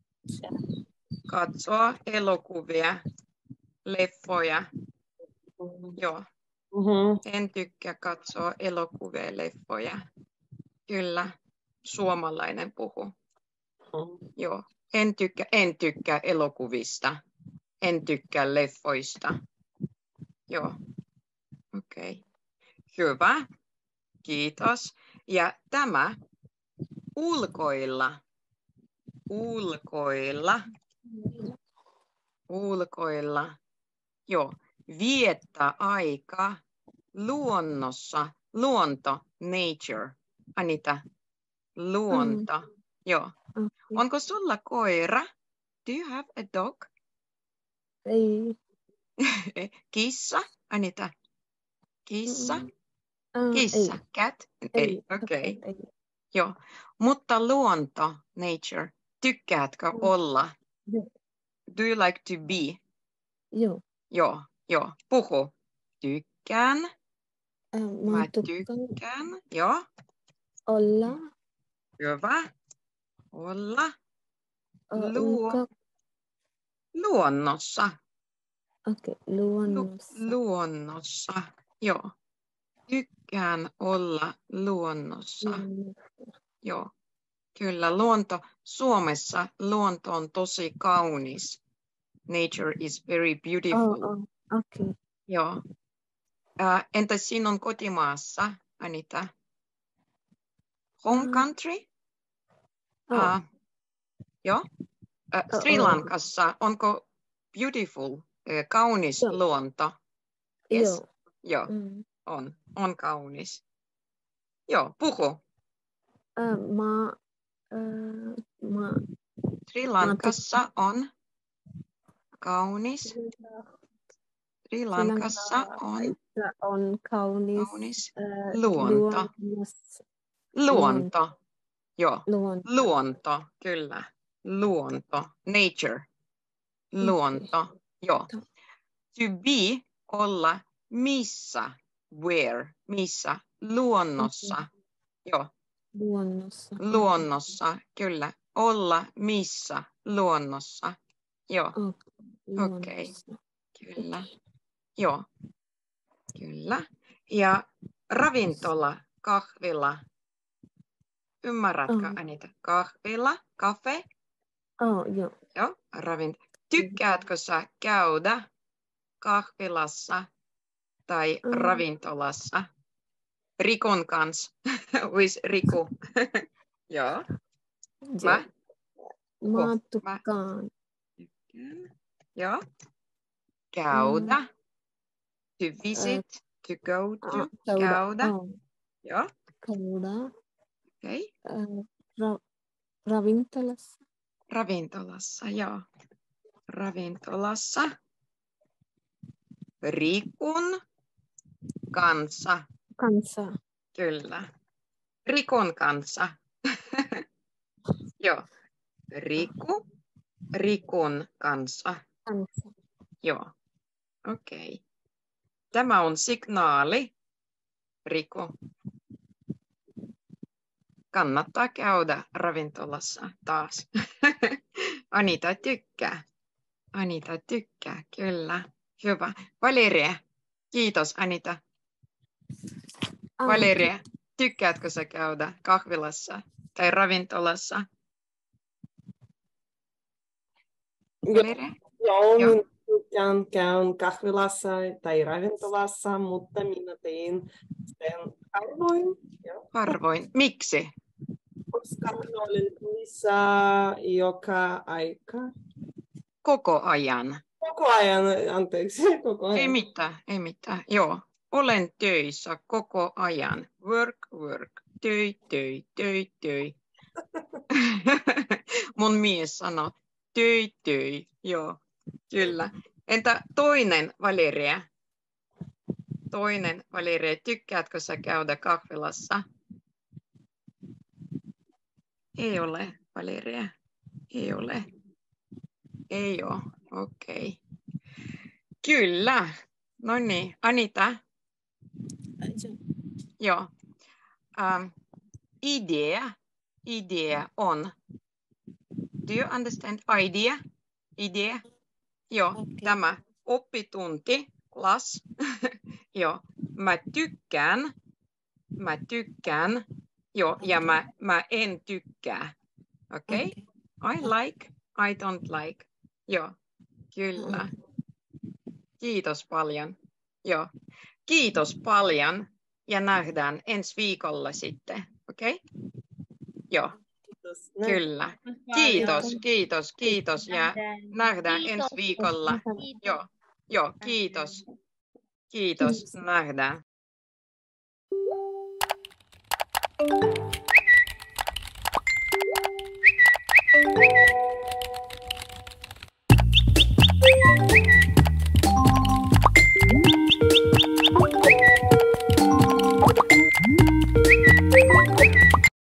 katsoa elokuvia, leffoja. Joo, Mhm. en tykkää katsoa elokuvia, leffoja. Kyllä, suomalainen puhu. Joo, en tykkää, en tykkää elokuvista, en tykkää leffoista. Joo, okei. Okay. Hyvä, kiitos. Ja tämä ulkoilla, ulkoilla, ulkoilla, joo, viettää aika luonnossa, luonto, nature, Anita, luonto, mm. joo. Okay. Onko sulla koira? Do you have a dog? Ei. Kissa, Anita, kissa, Mm. Uh, kissa, ei. cat? Ei. Ei, okei. Okay. Ei. Joo, mutta luonto, nature, tykkäätkö Mm. olla? Joo. Do you like to be? Joo. Joo, joo, puhu. Tykkään, Uh, mä mä tykkään tykkään, joo, olla. hyvä, olla, Uh, luo, ulko. luonnossa, Okei, okay. Lu, Luonnossa. luonnossa, joo, tykkään olla luonnossa, Luonnossa. joo, kyllä, luonto, Suomessa luonto on tosi kaunis, nature is very beautiful, Oh, oh. Okei. Okay. joo. Uh, entä sinun kotimaassa, Anita? Home Uh, country? oh. Uh, joo. Uh, Sri Oh, oh. Lankassa onko beautiful, uh, kaunis Joo. luonto? Yes. Joo. Joo, Mm. on, on kaunis. Joo, puhu. Uh, mä, uh, mä, Sri mä Lankassa on, kaunis. Sri Lankassa on Että on kaunis, kaunis äh, luonto. luonnos- Luonto. Joo. luonto. Luonto, kyllä. Luonto. Nature. Luonto. Joo. To be, olla, missä, where, missä, luonnossa. Joo, Luonnossa. luonnossa, kyllä. Olla, missä, luonnossa. Joo, Okay. okei, Luonnossa. kyllä. Joo, kyllä. Ja ravintola, kahvila. Ymmärrätkö, Oh. Anita? Kahvila, kafe. Oh, joo. Joo, ravintola. Tykkäätkö sä käydä kahvilassa tai Mm. ravintolassa Rikon kanssa? With Riku. Joo. Mä? Mä Mä- tykkään. Joo. Käydä. Mm. To visit. To go to. Ah, käydä. Käydä. Oh, Joo. käydä. Okei. Äh, ra- ravintolassa. Ravintolassa, joo. Ravintolassa. Rikun kanssa. Kanssa. Kyllä. Rikon kanssa. Joo. Riku. Rikun kanssa. Kanssa. Joo. Okei. Okay. Tämä on signaali. Riku. Kannattaa käydä ravintolassa taas. Anita tykkää. Anita tykkää, kyllä. Hyvä. Valeria. Kiitos, Anita. Ah, Valeria, tykkäätkö sä käydä kahvilassa tai ravintolassa? Valeria? Joo, Joo. minä tykkään käyn kahvilassa tai ravintolassa, mutta minä teen sen harvoin. Joo. Harvoin. Miksi? Koska minä olen töissä joka aika. Koko ajan. Koko ajan, anteeksi, koko ajan. Ei mitään, ei mitään. Joo. Olen töissä koko ajan. Work, work. Töi, töi, töi, töi. Mun mies sanoo, töi, töi. Joo, kyllä. Entä toinen, Valeria? Toinen, Valeria, tykkäätkö sä käydä kahvilassa? Ei ole, Valeria. Ei ole. Ei ole, okei. Okay. Kyllä. No niin, Anita. Joo. Um, idea. Idea on. Do you understand idea? Idea. Joo, Okay. tämä oppitunti, class. Joo, mä tykkään. Mä tykkään. Joo, ja mä, mä en tykkää. Okei? Okay? Okay. I like, I don't like. Joo, kyllä. Kiitos paljon. Joo, kiitos paljon. Ja nähdään ensi viikolla sitten. Okei? Okay? Joo, Kiitos. kyllä. Kiitos, kiitos, kiitos. Ja nähdään ensi viikolla. Joo, joo, kiitos. Kiitos, nähdään.